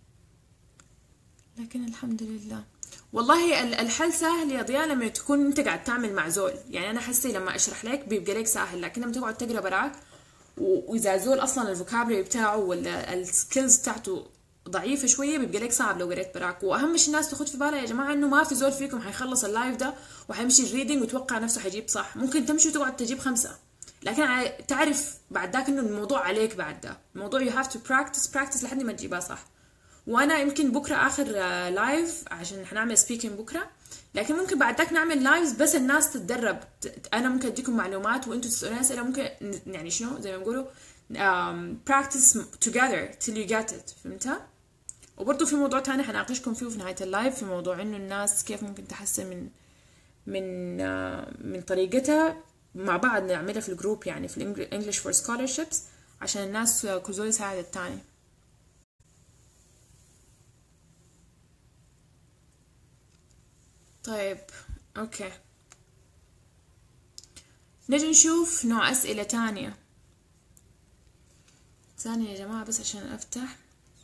لكن الحمد لله والله الحل سهل يا ضياء لما تكون انت قاعد تعمل مع زول يعني انا حسي لما اشرح لك بيبقى لك سهل لكن لما تقعد تقرا براك واذا زول اصلا الفوكابلري بتاعه ولا السكيلز بتاعته ضعيفه شويه بيبقى لك صعب لو قريت براك واهم شيء الناس تاخد في بالها يا جماعه انه ما في زول فيكم حيخلص اللايف ده وحيمشي الريدنج وتوقع نفسه حيجيب صح ممكن تمشي وتقعد تجيب 5 لكن تعرف بعد ذاك انه الموضوع عليك بعد ده الموضوع you have to practice لحد ما تجيبها صح وانا يمكن بكره اخر لايف عشان حنعمل سبيكينج بكره لكن ممكن بعد ذاك نعمل لايفز بس الناس تتدرب انا ممكن اديكم معلومات وانتم تسالوني اسئله ممكن يعني شنو زي ما بيقولوا practice together till you get it فهمتها وبرضه في موضوع تاني حناقشكم فيه في نهايه اللايف في موضوع انه الناس كيف ممكن تحسن من طريقتها مع بعض نعملها في الجروب يعني في الانجليش فور scholarships عشان الناس كل زول يساعد التاني طيب اوكي نجي نشوف نوع اسئلة تانية ثانية يا جماعة بس عشان افتح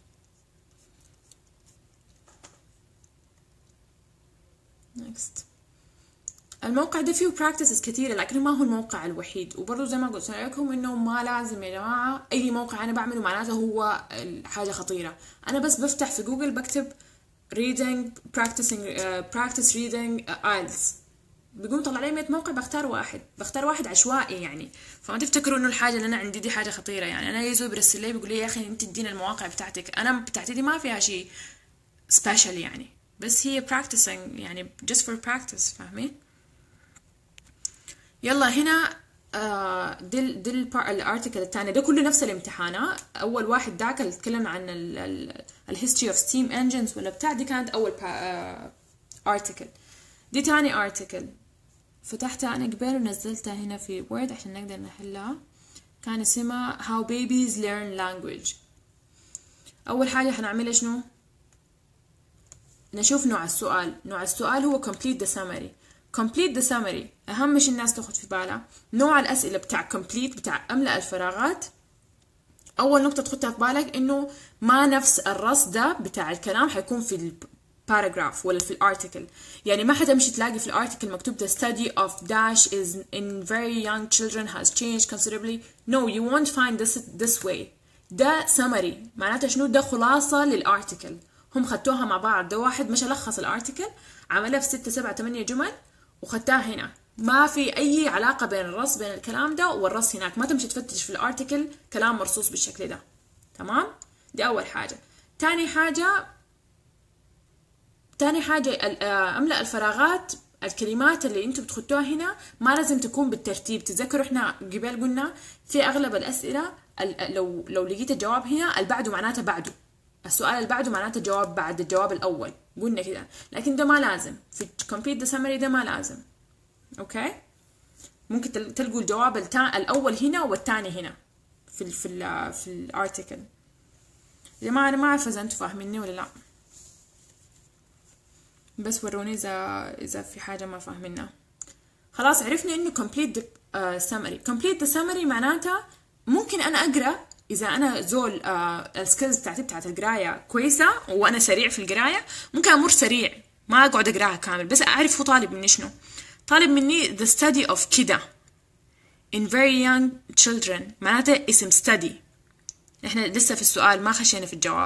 next الموقع ده فيه براكتسز كتيرة لكنه ما هو الموقع الوحيد وبرضه زي ما قلت لكم انه ما لازم يا جماعة اي موقع انا بعمله معناته هو حاجة خطيرة انا بس بفتح في جوجل بكتب reading practice reading IELTS بيقوم طلع لي 100 موقع بختار واحد عشوائي يعني فما تفتكروا انه الحاجه اللي انا عندي دي حاجه خطيره يعني انا يزو برسل لي بيقول لي يا اخي انت ادينا المواقع بتاعتك انا بتاعتي دي ما فيها شيء سبيشال يعني بس هي practicing يعني just for practice فاهمين يلا هنا دي الارتيكل الثاني ده كله نفس الامتحانات اول واحد داك اللي اتكلم عن الهيستوري اوف ستيم انجنز ولا بتاع دي كانت اول ارتيكل دي تاني ارتيكل فتحتها انا قبل ونزلتها هنا في وورد عشان نقدر نحلها كان اسمها how babies learn language اول حاجة حنعملها شنو؟ نشوف نوع السؤال. نوع السؤال هو complete the summary. complete the summary اهم شيء الناس تاخد في بالها نوع الاسئلة بتاع complete بتاع املأ الفراغات. اول نقطة تحطها في بالك انه ما نفس الرص ده بتاع الكلام حيكون في الباراجراف ولا في الارتيكل. يعني ما حتمشي تلاقي في الارتيكل مكتوب the study of dash is in very young children has changed considerably. No, you won't find this way. ده summary معناته شنو؟ ده خلاصة للارتيكل. هم خدوها مع بعض. ده واحد مش لخص الارتيكل عملها في 6 7 8 جمل وخدتها هنا. ما في اي علاقة بين الرص بين الكلام ده والرص هناك. ما تمشي تفتش في الارتيكل كلام مرصوص بالشكل ده. تمام؟ دي اول حاجة. تاني حاجة املأ الفراغات. الكلمات اللي انتوا بتخطوها هنا ما لازم تكون بالترتيب. تتذكروا احنا قبل قلنا في اغلب الاسئلة لو لقيت الجواب هنا اللي بعده معناته بعده. السؤال اللي بعده معناته جواب بعد الجواب الاول. قلنا كده. لكن ده ما لازم في complete the summary. ده ما لازم. اوكي؟ ممكن تلقوا الجواب الاول هنا والثاني هنا في الارتيكل. يا جماعه انا ما اعرف اذا انتوا فاهميني ولا لا. بس وروني اذا في حاجه ما فاهمينها. خلاص عرفنا انه complete the summary. complete the summary معناتها ممكن انا اقرا اذا انا زول السكيلز بتاعت القرايه كويسه وانا سريع في القرايه ممكن امر سريع ما اقعد اقراها كامل بس اعرف هو طالب مني شنو. طالب مني the study of كده in very young children معناته اسم study. احنا لسه في السؤال ما خشينا في الجواب.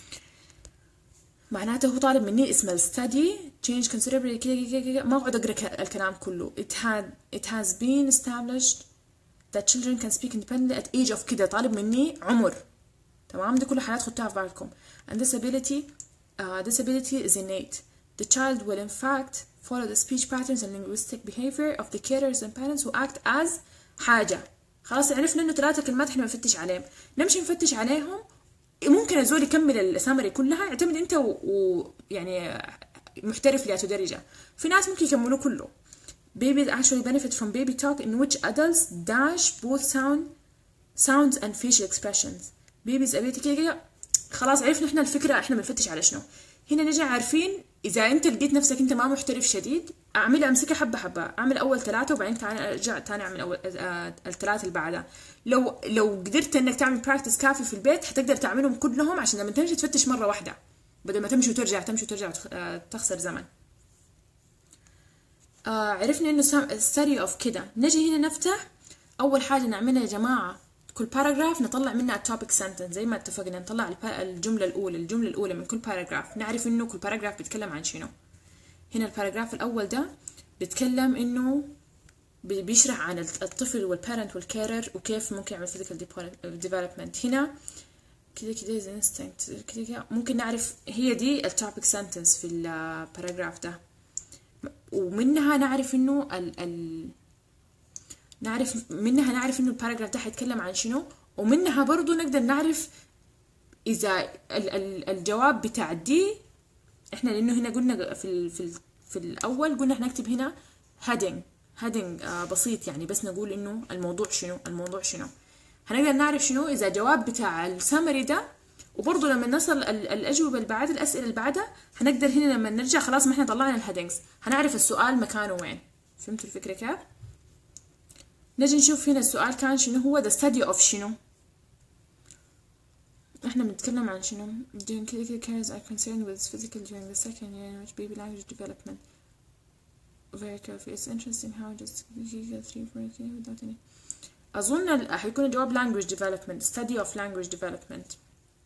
معناته هو طالب مني اسم الستدي change considerably كده ما اقعد اقرا الكلام كله. it has been established that children can speak independently at age of كده. طالب مني عمر. تمام؟ دي كل حاجات خدتها في بالكم. and disability is innate. The child will in fact follow the speech patterns and linguistic behavior of the carers and parents who act as حاجة. خلاص عرفنا انه 3 كلمات احنا بنفتش عليهم. نمشي نفتش عليهم. ممكن الزول يكمل السامري كلها يعتمد انت يعني محترف لأتو درجة. في ناس ممكن يكملوا كله. Babies actually benefit from baby talk in which adults dash both sounds and facial expressions. Babies ability كده. خلاص عرفنا احنا الفكرة احنا بنفتش على شنو. هنا نجي عارفين اذا انت لقيت نفسك انت ما محترف شديد امسكها حبة حبة. اعمل اول 3 وبعدين ارجع تاني اعمل اول 3 اللي بعدها. لو قدرت انك تعمل براكتس كافي في البيت حتقدر تعملهم كلهم عشان لما تمشي تفتش مرة واحدة بدل ما تمشي وترجع تخسر زمن. عرفنا انه study of كده. نجي هنا نفتح اول حاجة نعملها يا جماعة كل باراجراف نطلع منها التوبيك سنتنس زي ما اتفقنا. نطلع الجملة الأولى من كل باراجراف. نعرف إنه كل باراجراف بيتكلم عن شنو. هنا الباراجراف الأول ده بيتكلم إنه بيشرح عن الطفل والبارنت والكيرر وكيف ممكن يعمل physical development. هنا كده زي instinct كده ممكن نعرف هي دي التوبيك سنتنس في الباراجراف ده. ومنها نعرف إنه نعرف انه الباراجراف ده حيتكلم عن شنو. ومنها برضو نقدر نعرف اذا الجواب بتاع دي احنا لانه هنا قلنا في الاول قلنا هنكتب هنا heading بسيط يعني بس نقول انه الموضوع شنو. هنقدر نعرف شنو اذا جواب بتاع السامري ده. وبرضو لما نصل الاجوبه اللي بعد الاسئله اللي بعدها هنقدر هنا لما نرجع خلاص ما احنا طلعنا الهيدنجز هنعرف السؤال مكانه وين. فهمتوا الفكره كيف؟ نجي نشوف هنا السؤال كان شنو هو the study of شنو. احنا بنتكلم عن شنو. Doing critical cares are concerned with physical during the second year in which baby language development. Very careful. It's interesting how just 3 without any. أظن حيكون الجواب language development. Study of language development.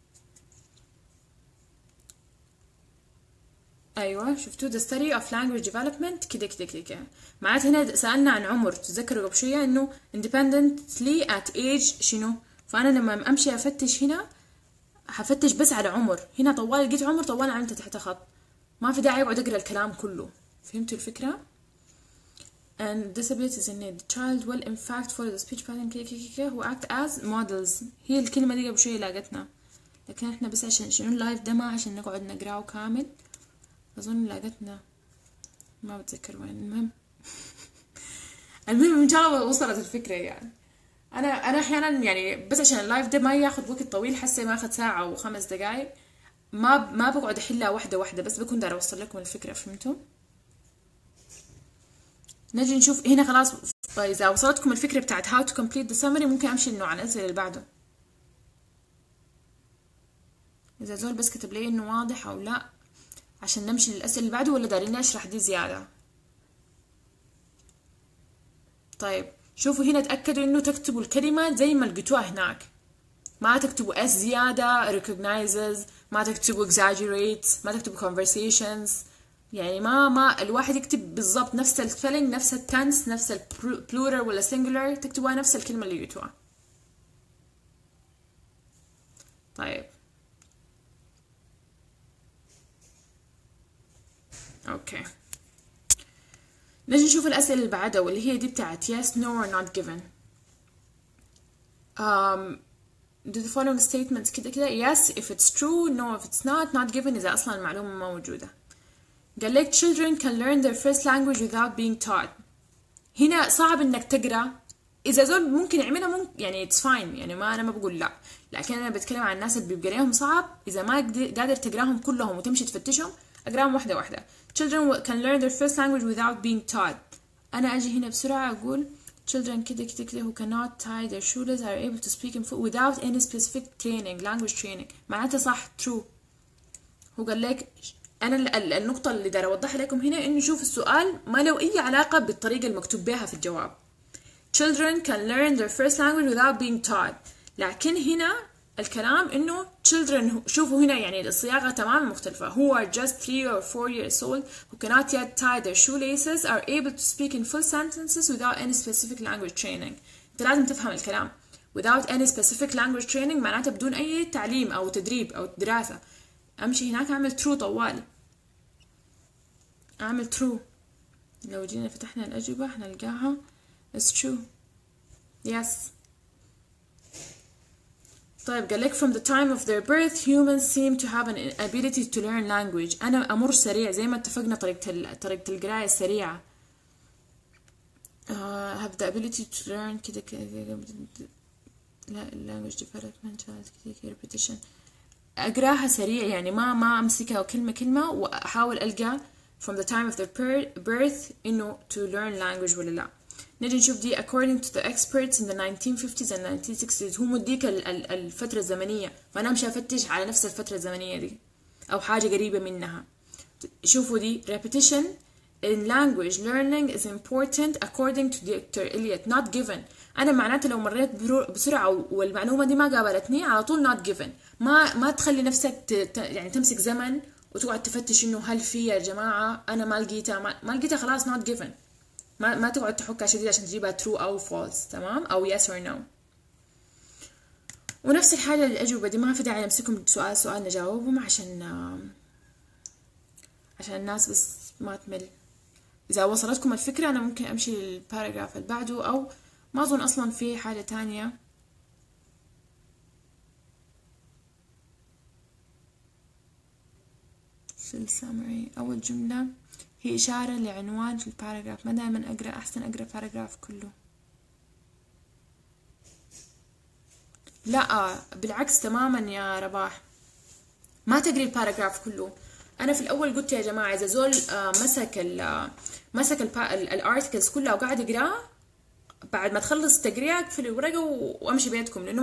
ايوه شفتوا the study of language development كده معناته هنا سألنا عن عمر. تذكروا قبل شويه انه independently at age شنو. فانا لما امشي افتش هنا حفتش بس على عمر. هنا طوال لقيت عمر طوال عملت تحت خط ما في داعي اقعد اقرا الكلام كله. فهمتوا الفكره؟ and disabilities in need. The child will in fact follow the speech pattern who act as models. هي الكلمه دي قبل شويه لاقتنا لكن احنا بس عشان شنو اللايف ده ما عشان نقعد نقراه كامل. أظن لاقتنا ما بتذكر وين. المهم إن شاء الله وصلت الفكرة يعني. انا احيانا يعني بس عشان اللايف ده ما ياخذ وقت طويل، حسي ما اخذ ساعه و5 دقائق، ما بقعد احلها واحده واحده، بس بكون دايره اوصل لكم الفكره. فهمتوا؟ نجي نشوف هنا خلاص. اذا وصلتكم الفكره بتاعت how to complete the summary، ممكن امشي انه على الاسئله اللي بعده. اذا زول بس كتب لي انه واضح او لا، عشان نمشي للاسئله اللي بعده، ولا دارين اشرح دي زياده؟ طيب شوفوا هنا، تاكدوا انه تكتبوا الكلمه زي ما لقيتوها هناك، ما تكتبوا اس زياده recognizes، ما تكتبوا exaggerate، ما تكتبوا conversations. يعني ما الواحد يكتب بالضبط نفس السبيلنج، نفس التنس، نفس البلورال ولا singular، تكتبوها نفس الكلمه اللي لقيتوها. طيب اوكي، نجي نشوف الأسئلة اللي بعدها، واللي هي دي بتاعت yes, no or not given. do the following statements كده yes if it's true, no if it's not given إذا أصلا المعلومة ما موجودة. قال لك children can learn their first language without being taught. هنا صعب إنك تقرأ، إذا زول ممكن يعملها ممكن يعني it's fine، يعني أنا ما بقول لا، لكن أنا بتكلم عن الناس اللي بيبقى عليهم صعب، إذا ما قادر تقراهم كلهم وتمشي تفتشهم، أقراهم واحدة واحدة. children can learn their first language without being taught. أنا أجي هنا بسرعة أقول children كده who cannot tie their shoelaces are able to speak in full without any specific training, language training. معناتها صح true. هو قال لك أنا النقطة اللي داير أوضحها لكم هنا إنه شوف السؤال ما له أي علاقة بالطريقة المكتوب بها في الجواب. children can learn their first language without being taught، لكن هنا الكلام إنه children، شوفوا هنا يعني الصياغة تماما مختلفة. who are just 3 or 4 years old who cannot yet tie their shoelaces are able to speak in full sentences without any specific language training. أنت لازم تفهم الكلام without any specific language training معناته بدون أي تعليم أو تدريب أو دراسة. أمشي هناك أعمل true طوالي، أعمل true. لو جينا فتحنا الأجوبة هنلقاها it's true yes. طيب قال لك from the time of their birth humans seem to have an ability to learn language. أنا أمر سريع زي ما اتفقنا، طريقة القراية السريعة. have the ability to learn كده لا language development كده repetition. أقراها سريع يعني ما أمسكها كلمة كلمة وأحاول ألقى from the time of their birth إنه to learn language ولا لا. نجي نشوف دي according to the experts in the 1950s and 1960s. هو مديك الفترة الزمنية، فأنا أمشي أفتش على نفس الفترة الزمنية دي أو حاجة قريبة منها. شوفوا دي repetition in language learning is important according to Dr. Eliot not given. أنا معناته لو مريت بسرعة والمعلومة دي ما قابلتني على طول not given. ما تخلي نفسك يعني تمسك زمن وتقعد تفتش إنه هل في يا جماعة أنا ما لقيتها خلاص not given. ما تقعد تحكها شديد عشان تجيبها true أو false، تمام، أو yes or no. ونفس الحاجة للأجوبة دي، ما في داعي نمسكهم سؤال نجاوبهم عشان الناس بس ما تمل. إذا وصلتكم الفكرة أنا ممكن أمشي للباراجراف اللي بعده، أو ما أظن أصلا في حاجة تانية. في السامري أول جملة هي إشارة لعنوان في الباراجراف. ما دائما أقرأ، أحسن أقرأ باراجراف كله. لا بالعكس تماما يا رباح، ما تقري الباراجراف كله. أنا في الأول قلت يا جماعة إذا زول مسك الارتكلز كلها وقاعد يقراه، بعد ما تخلص تقريها اقفل الورقة وامشي بيتكم، لأنه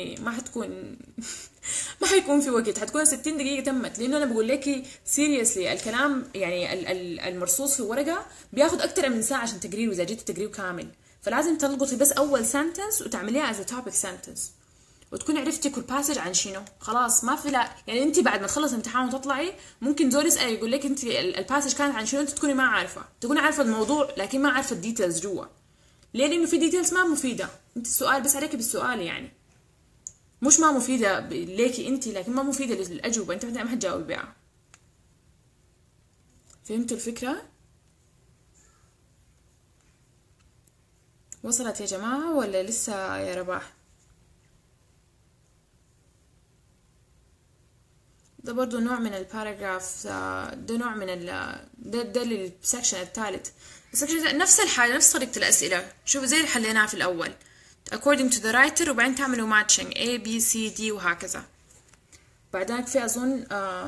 ما حيكون في وقت، حتكون 60 دقيقة تمت. لأنه أنا بقول لك سيريسلي الكلام يعني المرصوص في الورقة بياخد أكتر من ساعة عشان تقريه، وإذا جيت تقريه كامل فلازم تلقطي بس أول سنتنس وتعمليها as a topic sentence، وتكون عرفتي كل باسج عن شنو. خلاص ما في لا يعني انت بعد ما تخلص امتحان وتطلعي ممكن زول يسأل يقول لك انت الباسج كانت عن شنو، انت تكوني ما عارفة، تكوني عارفة الموضوع لكن ما عارفة الديتيلز جوا. ليه؟ لانه في ديتيلز ما مفيدة، انت السؤال بس عليك بالسؤال، يعني مش ما مفيدة ليكي انت لكن ما مفيدة للأجوبة، انت ما حتجاوبي بيها. فهمتوا الفكرة؟ وصلت يا جماعة ولا لسه يا رباح؟ ده برضو نوع من الباراجراف، ده نوع من ده السكشن الثالث. السكشن نفس الحاجة، نفس طريقة الأسئلة، شوفوا زي اللي حليناها في الأول. according to the writer وبعدين تعملوا matching A B C D وهكذا. بعدين في أظن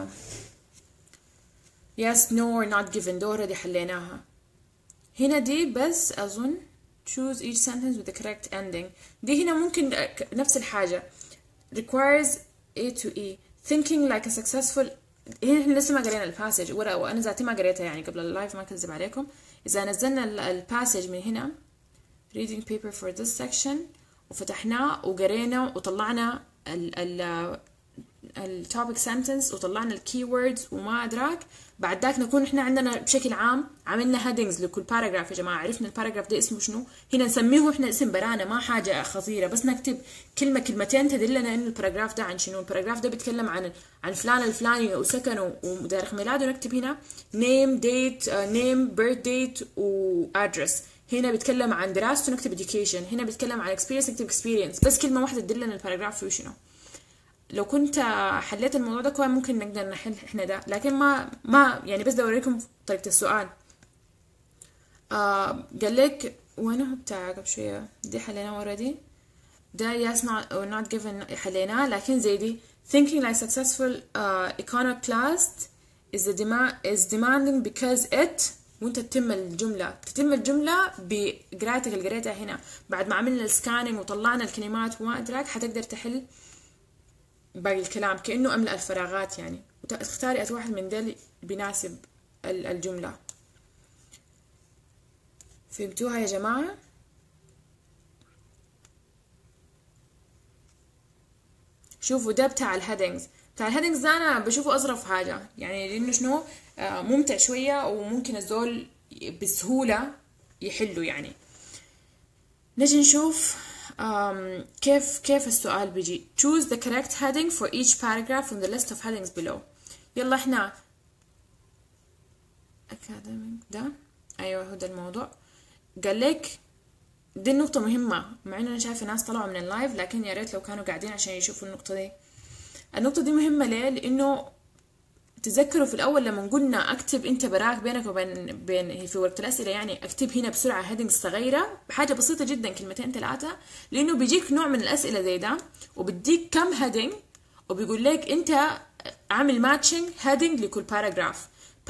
yes no or not given دورة دي حليناها. هنا دي بس أظن choose each sentence with the correct ending. دي هنا ممكن نفس الحاجة requires A to E thinking like a successful. هنا احنا لسه ما قرينا الباسج وأنا ذاتي ما قريتها يعني قبل اللايف ما كذب عليكم. إذا نزلنا الباسج من هنا reading paper for this section وفتحناه وقرينا وطلعنا التوبيك سنتنس وطلعنا الكيوردز وما أدراك، بعد ذاك نكون إحنا عندنا بشكل عام عملنا هيدنجز لكل باراجراف. يا جماعة عرفنا الباراجراف ده اسمه شنو، هنا نسميه إحنا اسم برانا، ما حاجة خطيرة، بس نكتب كلمة كلمتين تدلنا إنه الباراجراف ده عن شنو. الباراجراف ده بيتكلم عن فلان الفلاني وسكنه وتاريخ ميلاده، نكتب هنا name date name birth date و address. هنا بيتكلم عن دراسته نكتب education، هنا بيتكلم عن experience نكتب experience، بس كلمة واحدة تدلنا الباراجراف فيه شنو. لو كنت حليت الموضوع ده كويس ممكن نقدر نحل احنا ده، لكن ما يعني بس اوريكم طريقة السؤال. قال لك وين هو بتاع قبل شوية دي حليناه already، ده yes not or not given حليناه، لكن زي دي thinking like successful iconoclast is demanding because it وانت تتم الجملة بقراءتك اللي قريتها هنا بعد ما عملنا السكاننج وطلعنا الكلمات وما ادراك، حتقدر تحل باقي الكلام كأنه أملأ الفراغات يعني، وتختاري أي واحد من دول بيناسب الجملة. فهمتوها يا جماعة؟ شوفوا ده بتاع الهيدنجز، ده أنا بشوفه أظرف حاجة يعني، لأنه شنو ممتع شوية وممكن الزول بسهولة يحلوا يعني. نجي نشوف كيف السؤال بيجي. choose the correct heading for each paragraph from the list of headings below. يلا احنا academic ده ايوه هو ده الموضوع. قال لك دي النقطة مهمة، مع انه انا شايفة ناس طلعوا من اللايف، لكن يا ريت لو كانوا قاعدين عشان يشوفوا النقطة دي مهمة. ليه؟ لانه تذكروا في الاول لما قلنا اكتب انت براك بينك وبين في ورقه الاسئله، يعني اكتب هنا بسرعه هيدنج صغيره بحاجه بسيطه جدا كلمتين ثلاثه، لانه بيجيك نوع من الاسئله زي ده وبديك كم هيدنج وبيقول لك انت عامل ماتشنج هيدنج لكل باراجراف.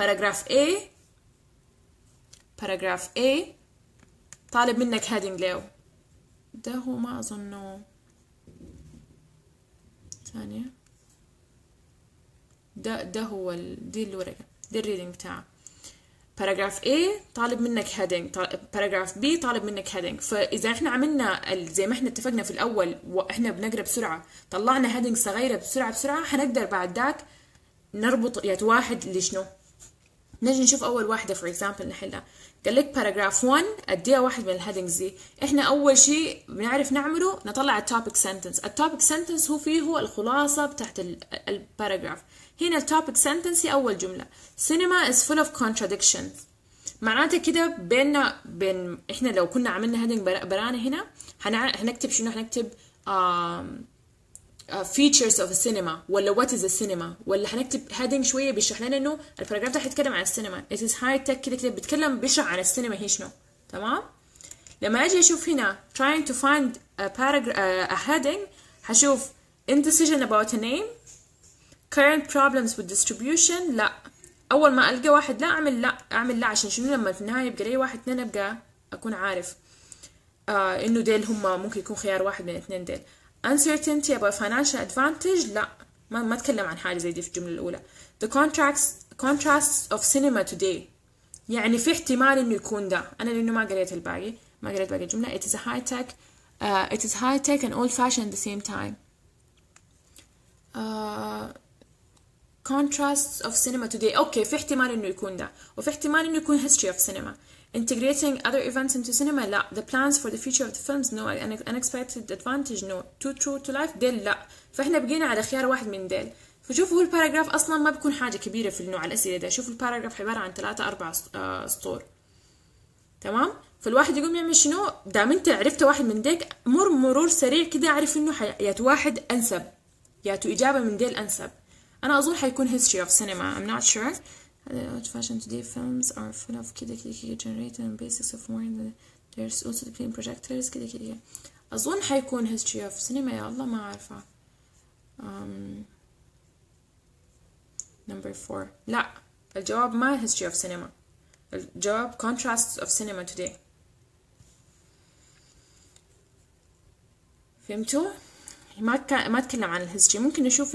باراجراف A طالب منك هيدنج له، ده هو ما اظنه ثانيه، ده هو دي الورقة، دي الريدنج بتاعه. باراجراف A طالب منك هيدنج، باراجراف B طالب منك هيدنج. فإذا احنا عملنا زي ما احنا اتفقنا في الأول واحنا بنقرأ بسرعة طلعنا هيدنج صغيرة بسرعة حنقدر بعد ذاك نربط يعني واحد لشنو. نجي نشوف أول واحدة for example نحلها. قال لك باراجراف 1 اديها واحد من الهيدنجز دي. احنا أول شيء بنعرف نعمله نطلع التوبيك سنتنس. التوبيك سنتنس هو الخلاصة بتاعت الباراجراف. هنا التوبيك سنتنس هي أول جملة. cinema is full of contradictions. معناته كده بين احنا لو كنا عملنا هيدنج برانا هنا هنكتب شنو؟ هنكتب features of a cinema ولا what is a cinema، ولا هنكتب هيدنج شوية بيشرح لنا انه الباراجراف ده حيتكلم عن السينما. it is high tech كده بيشرح عن السينما هي شنو. تمام. لما اجي اشوف هنا trying to find a heading هشوف indecision about a name، current problems with distribution. لا، اول ما القى واحد لا اعمل لا عشان شنو؟ لما في النهايه يبقى لي واحد اثنين ابقى اكون عارف انه ديل هم ممكن يكون خيار واحد من الاثنين ديل. uncertainty about financial advantage لا، ما اتكلم عن حاجه زي دي في الجمله الاولى. the contrasts of cinema today يعني في احتمال انه يكون ده. انا لانه ما قريت باقي الجمله. it is high tech and old fashioned at the same time. contrasts of cinema today اوكي في احتمال انه يكون ده، وفي احتمال انه يكون history of cinema. integrating other events into cinema لا. the plans for the future of the films no. unexpected advantage no. too true to life ديل لا. فاحنا بقينا على خيار واحد من ديل. فشوفوا الباراجراف اصلا ما بيكون حاجه كبيره في النوع الاسئله ده. شوفوا الباراجراف عباره عن 3-4 سطور. تمام. فالواحد يقوم يعمل شنو؟ دام انت عرفت واحد من ديك مرور سريع كده اعرف انه ياتو واحد انسب، ياتو اجابه من ديل انسب. أنا أظن حيكون history of cinema. I'm not sure. Old fashioned today films are full of كده generated and basics of more. There's also the clean projectors كده. أظن حيكون history of cinema، يا الله ما عارفة. number 4 لا، الجواب ما history of cinema، الجواب contrasts of cinema today. فهمتوا؟ ما تكلم عن الهيستوري. ممكن نشوف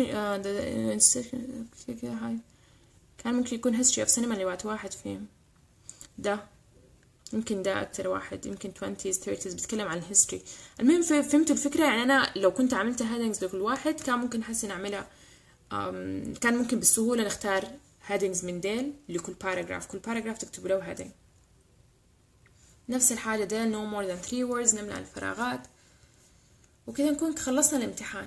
كان ممكن يكون history of cinema اللي وقت واحد فيهم ده، يمكن ده أكتر واحد، يمكن 20s 30s بتكلم عن الهيستوري. المهم فهمتوا الفكرة؟ يعني أنا لو كنت عملت headings لكل واحد كان ممكن حسي نعملها، كان ممكن بالسهولة نختار headings من ديل لكل paragraph، كل paragraph تكتب له heading. نفس الحاجة ديل no more than 3 words، نملأ الفراغات وكده نكون خلصنا الامتحان.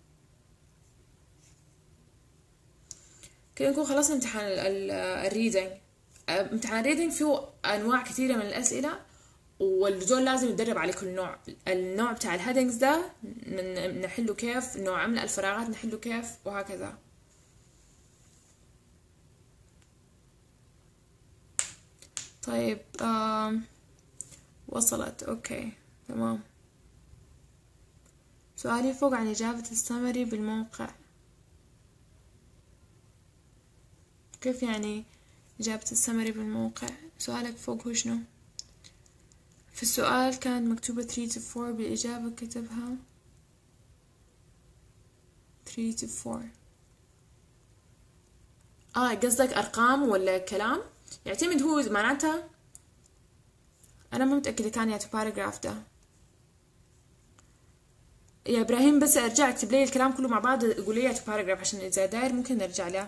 كده نكون خلصنا امتحان الريدنج. امتحان الريدنج فيه انواع كثيره من الاسئله، والزول لازم يتدرب على كل نوع. النوع بتاع الهيدنجز ده نحله كيف، نوع عمل الفراغات نحله كيف، وهكذا. طيب وصلت. اوكي تمام. سؤالي فوق عن إجابة السمري بالموقع. كيف يعني إجابة السمري بالموقع؟ سؤالك فوق هو شنو؟ في السؤال كانت مكتوبة 3 to 4، بالإجابة كتبها 3 to 4. قصدك أرقام ولا كلام؟ يعتمد، هو معناتها أنا ما متأكدة كان يعطي باراجراف ده يا إبراهيم، بس أرجع أكتب لي الكلام كله مع بعض، قول لي يعطي باراجراف عشان إذا داير ممكن نرجع له.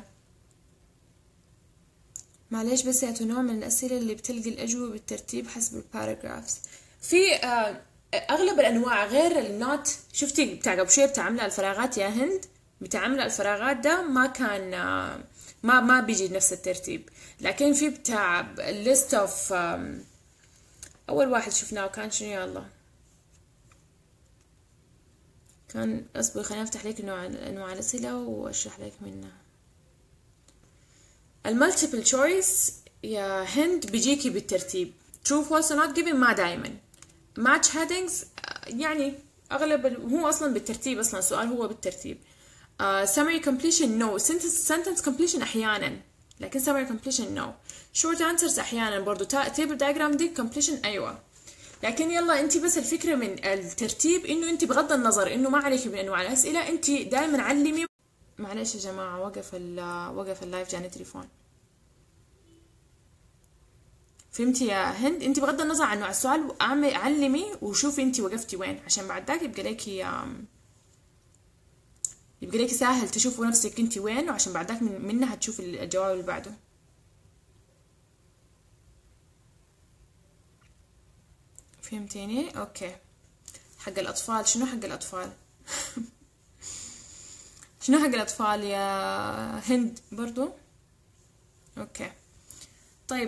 معليش بس يعطوا نوع من الأسئلة اللي بتلقي الأجوبة بالترتيب حسب الباراجرافز. في أغلب الأنواع غير النوت. شفتي بتاع قبل شوية بتاع عمل الفراغات يا هند، بتاع عمل الفراغات ده ما كان ما بيجي نفس الترتيب، لكن في بتاع list of أول واحد شفناه كان شنو يا الله؟ كان اصبر خليني افتح لك انواع الاسئله واشرح لك منها. المالتيبل تشويس يا هند بيجيكي بالترتيب، true false not given ما دايما. match headings يعني اغلب هو اصلا بالترتيب، اصلا السؤال هو بالترتيب. summary completion no، sentence completion احيانا، لكن summary completion no. short answers احيانا برضو. table diagram دي completion ايوه. لكن يلا انت بس الفكرة من الترتيب انه انت بغض النظر انه ما عليك من انواع الاسئلة، انت دائما علمي. معلش يا جماعة وقف اللايف، جاني تليفون. فهمتي يا هند؟ انت بغض النظر عن نوع السؤال علمي وشوفي انت وقفتي وين، عشان بعد ذاك يبقى ليكي سهل تشوفوا نفسك انت وين، وعشان بعد ذاك منها هتشوفي الجواب اللي بعده. فهمتيني؟ اوكي. حق الاطفال شنو حق الاطفال؟ شنو حق الاطفال يا هند برضو؟ اوكي طيب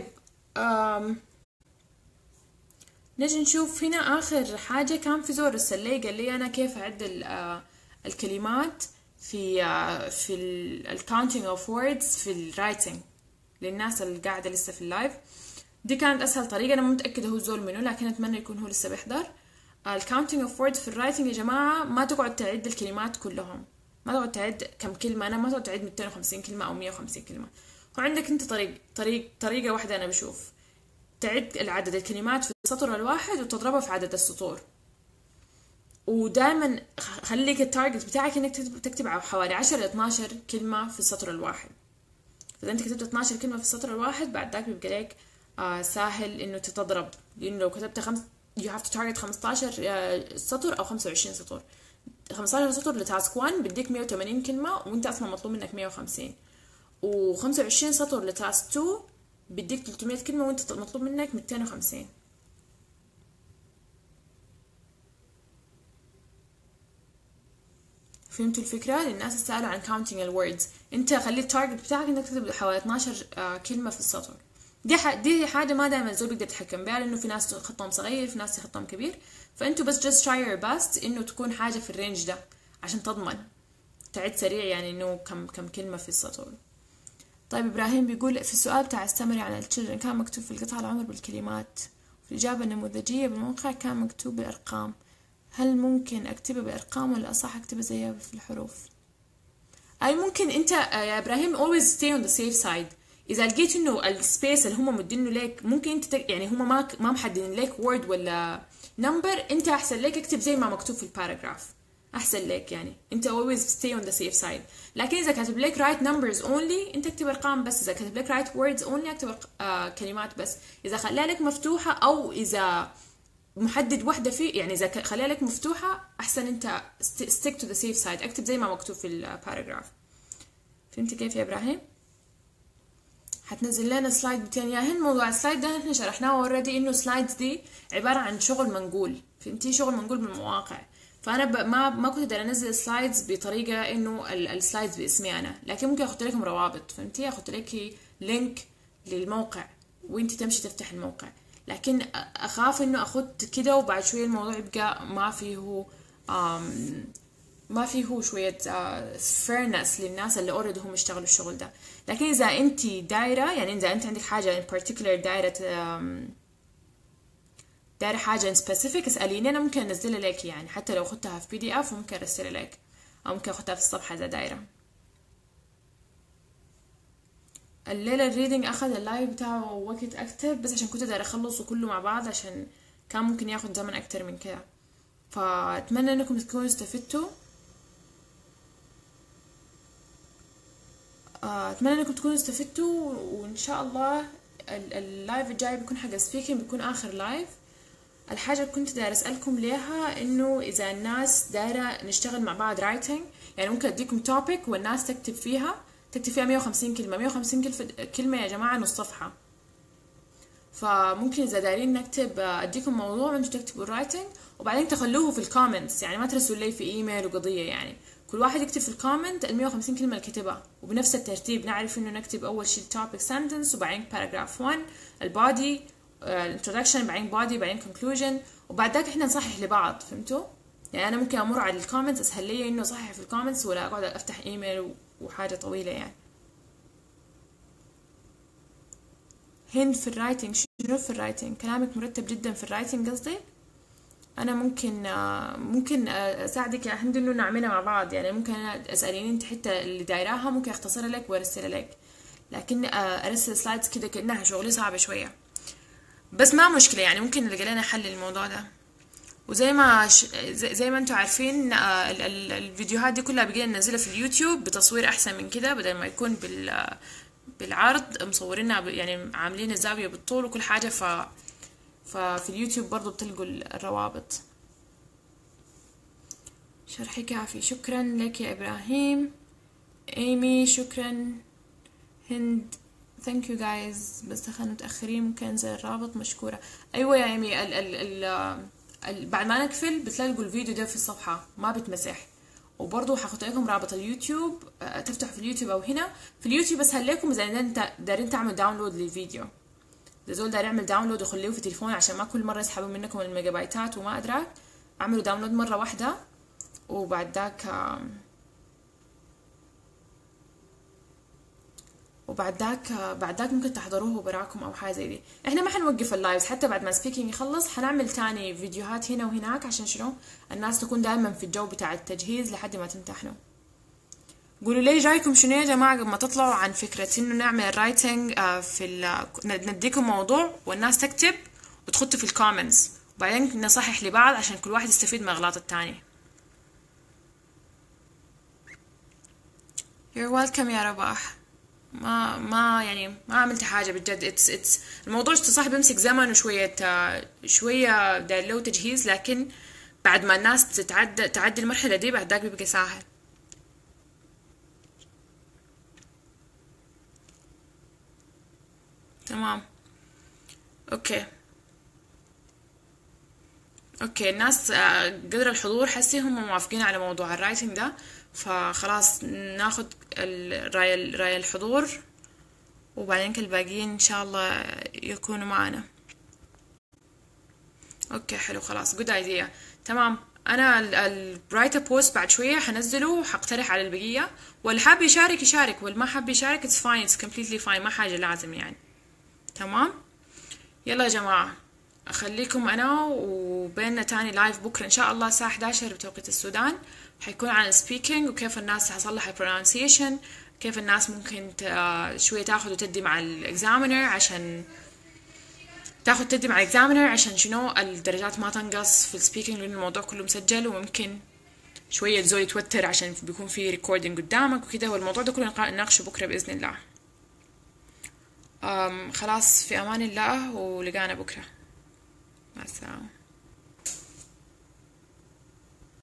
نجي نشوف هنا اخر حاجة. كان في زور رسل لي قال لي انا كيف اعدل الكلمات في الكاونتينج اوف ووردز في الرايتنج للناس اللي قاعدة لسه في اللايف. دي كانت اسهل طريقة، انا مو متأكدة هو زول منه لكن اتمنى يكون هو لسه بيحضر. الكاونتينج اوف ووردز في الرايتنج يا جماعة ما تقعد تعد الكلمات كلهم، ما تقعد تعد كم كلمة، أنا ما تقعد تعد 250 كلمة أو 150 كلمة. وعندك أنت طريقة واحدة أنا بشوف تعد العدد الكلمات في السطر الواحد وتضربها في عدد السطور. ودائما خليك التارجت بتاعك إنك تكتب حوالي 10 ل 12 كلمة في السطر الواحد. إذا أنت كتبت 12 كلمة في السطر الواحد بعد ذاك بيبقى لك سهل إنه تتضرب، لأنه لو كتبت you have to target 15 سطر أو 25 سطر. 15 سطر لتاسك 1 بديك 180 كلمة وانت اصلا مطلوب منك 150، و25 سطر لتاسك 2 بديك 300 كلمة وانت مطلوب منك 250. فهمتوا الفكرة؟ للناس اللي سألوا عن counting الwords، انت خلي التارجت بتاعك انك تكتب حوالي 12 كلمة في السطر. دي حاجة ما دائما الزول بيقدر يتحكم بها، لانه في ناس خطهم صغير في ناس خطهم كبير، فانتوا بس just try your best انه تكون حاجة في الرينج ده عشان تضمن تعد سريع، يعني انه كم كلمة في السطر. طيب ابراهيم بيقول في السؤال بتاع السمري عن التشيلدرن كان مكتوب في القطع العمر بالكلمات، في الإجابة النموذجية بالموقع كان مكتوب بالأرقام. هل ممكن اكتبها بارقام ولا اصح اكتبها زيها في الحروف؟ اي ممكن انت يا ابراهيم always stay on the safe side. اذا لقيت انه السبيس اللي هم مدينه لك ممكن انت يعني هم ما محددين لك وورد ولا نمبر، انت احسن لك اكتب زي ما مكتوب في الباراجراف، احسن لك يعني انت always stay on the safe side. لكن اذا كاتب لك write numbers only انت اكتب ارقام بس، اذا كاتب لك write words only اكتب كلمات بس. اذا خليها لك مفتوحه او اذا محدد واحده فيه، يعني اذا خليها لك مفتوحه احسن انت stick to the safe side، اكتب زي ما مكتوب في الباراجراف. فهمتي كيف يا ابراهيم؟ حتنزل لنا سلايد 200 يا هند. موضوع السلايد ده احنا شرحناه اوريدي، انه سلايدز دي عباره عن شغل منقول، فهمتي؟ شغل منقول من المواقع. فانا ما كنت اقدر انزل سلايدز بطريقه انه السلايدز باسمي انا، لكن ممكن احط لكم روابط، فهمتي؟ احط لك لينك للموقع وانت تمشي تفتح الموقع. لكن اخاف انه اخد كده وبعد شويه الموضوع يبقى ما فيه شوية fairness للناس اللي already هم يشتغلوا الشغل ده. لكن إذا أنت دايرة، يعني إذا أنت عندك حاجة in particular دايرة حاجة in specific اسأليني، أنا ممكن أنزلها لك، يعني حتى لو أخدتها في PDF ممكن أرسلها لك، أو ممكن أخدتها في الصفحة إذا دايرة. الليلة الريدنج أخذ اللايف بتاعه وقت أكتر، بس عشان كنت دايرة أخلصه كله مع بعض عشان كان ممكن ياخد زمن أكتر من كده. فأتمنى أنكم تكونوا استفدتوا، اتمنى انكم تكونوا استفدتوا، وان شاء الله اللايف الجاي بيكون حق سبيكينج، بيكون اخر لايف. الحاجه اللي كنت دايره اسالكم ليها انه اذا الناس دايره نشتغل مع بعض رايتنج، يعني ممكن اديكم توبيك والناس تكتب فيها 150 كلمه. 150 كلمه يا جماعه نص صفحه. فممكن اذا دايرين نكتب اديكم موضوع انتوا تكتبوا الرايتنج وبعدين تخلوه في الكومنتس، يعني ما ترسلوا لي في ايميل وقضيه، يعني كل واحد يكتب في الكومنت ال 150 كلمة اللي كتبها، وبنفس الترتيب نعرف انه نكتب اول شيء topic sentence وبعدين paragraph 1 البادي introduction بعدين body بعدين conclusion، وبعد ذاك احنا نصحح لبعض. فهمتوا؟ يعني انا ممكن امر على الكومنتس، اسهل لي انه اصحح في الكومنتس ولا اقعد افتح ايميل وحاجة طويلة يعني. هند في الرايتنج، شنو في الرايتنج؟ كلامك مرتب جدا في الرايتنج قصدي؟ انا ممكن اساعدك يا هند انه نعملها مع بعض، يعني ممكن انا اساليني انت حتى اللي دايراها ممكن اختصرها لك وارسلها لك، لكن ارسل سلايدز كده كانها شغلي صعبه شويه، بس ما مشكله يعني ممكن نلقى لنا حل للموضوع ده. وزي ما زي ما انتم عارفين الفيديوهات دي كلها بقينا ننزلها في اليوتيوب بتصوير احسن من كده، بدل ما يكون بالعرض مصورينها يعني عاملين الزاويه بالطول وكل حاجه. ففي اليوتيوب برضو بتلقوا الروابط. شرحي كافي، شكرا لك يا إبراهيم. إيمي شكرا. هند thank you guys، بس دخلنا متأخرين ممكن أنزل الرابط، مشكورة. أيوة يا إيمي بعد ما نقفل بتلاقوا الفيديو ده في الصفحة ما بتمسح، وبرضو حاخد لكم رابط اليوتيوب، تفتحوا في اليوتيوب أو هنا في اليوتيوب أسهل لكم إذا انت دارين تعمل داونلود للفيديو. إذا زول داير يعمل داونلود وخليه في تليفون عشان ما كل مرة يسحبوا منكم الميجا بايتات وما أدراك، اعملوا داونلود مرة واحدة وبعد ذاك ممكن تحضروه براكم او حاجه زي دي. احنا ما حنوقف اللايفز حتى بعد ما سبيكينج يخلص، حنعمل تاني فيديوهات هنا وهناك عشان شنو الناس تكون دائما في الجو بتاع التجهيز لحد ما تمتحنوا. قولوا لي رايكم شنو يا جماعه قبل ما تطلعوا عن فكره انه نعمل رايتنج نديكم موضوع والناس تكتب وتخطوا في الكومنتس وبعدين نصحح لبعض عشان كل واحد يستفيد من اغلاط التاني. You're welcome يا رباح. ما عملت حاجة بجد. it's الموضوع صح بيمسك زمن شوية داير له تجهيز، لكن بعد ما الناس تعدي المرحلة دي بعد ذاك بيبقى سهل. تمام اوكي الناس قدر الحضور حسي هم موافقين على موضوع الرايتنج ده، فخلاص ناخد رأي الحضور وبعدين الباقيين ان شاء الله يكونوا معنا. اوكي حلو خلاص good idea. تمام انا الرايت بوست بعد شوية حنزله وحقترح على البقية، واللي حاب يشارك واللي ما حاب يشارك it's completely fine، ما حاجة لازم يعني. تمام يلا يا جماعة اخليكم انا وبيننا تاني لايف بكره ان شاء الله الساعه 11 بتوقيت السودان. حيكون عن السبيكينج وكيف الناس تصلح البرونسيشن، كيف الناس ممكن شويه تاخذ وتدي مع الاكزامينر عشان تدي مع الاكزامينر عشان شنو الدرجات ما تنقص في السبيكينج، لان الموضوع كله مسجل وممكن شويه الزول يتوتر عشان بيكون في ريكوردينج قدامك وكده. والموضوع ده كله نناقشه بكره باذن الله. خلاص، في امان الله ولقانا بكره. مع السلامه.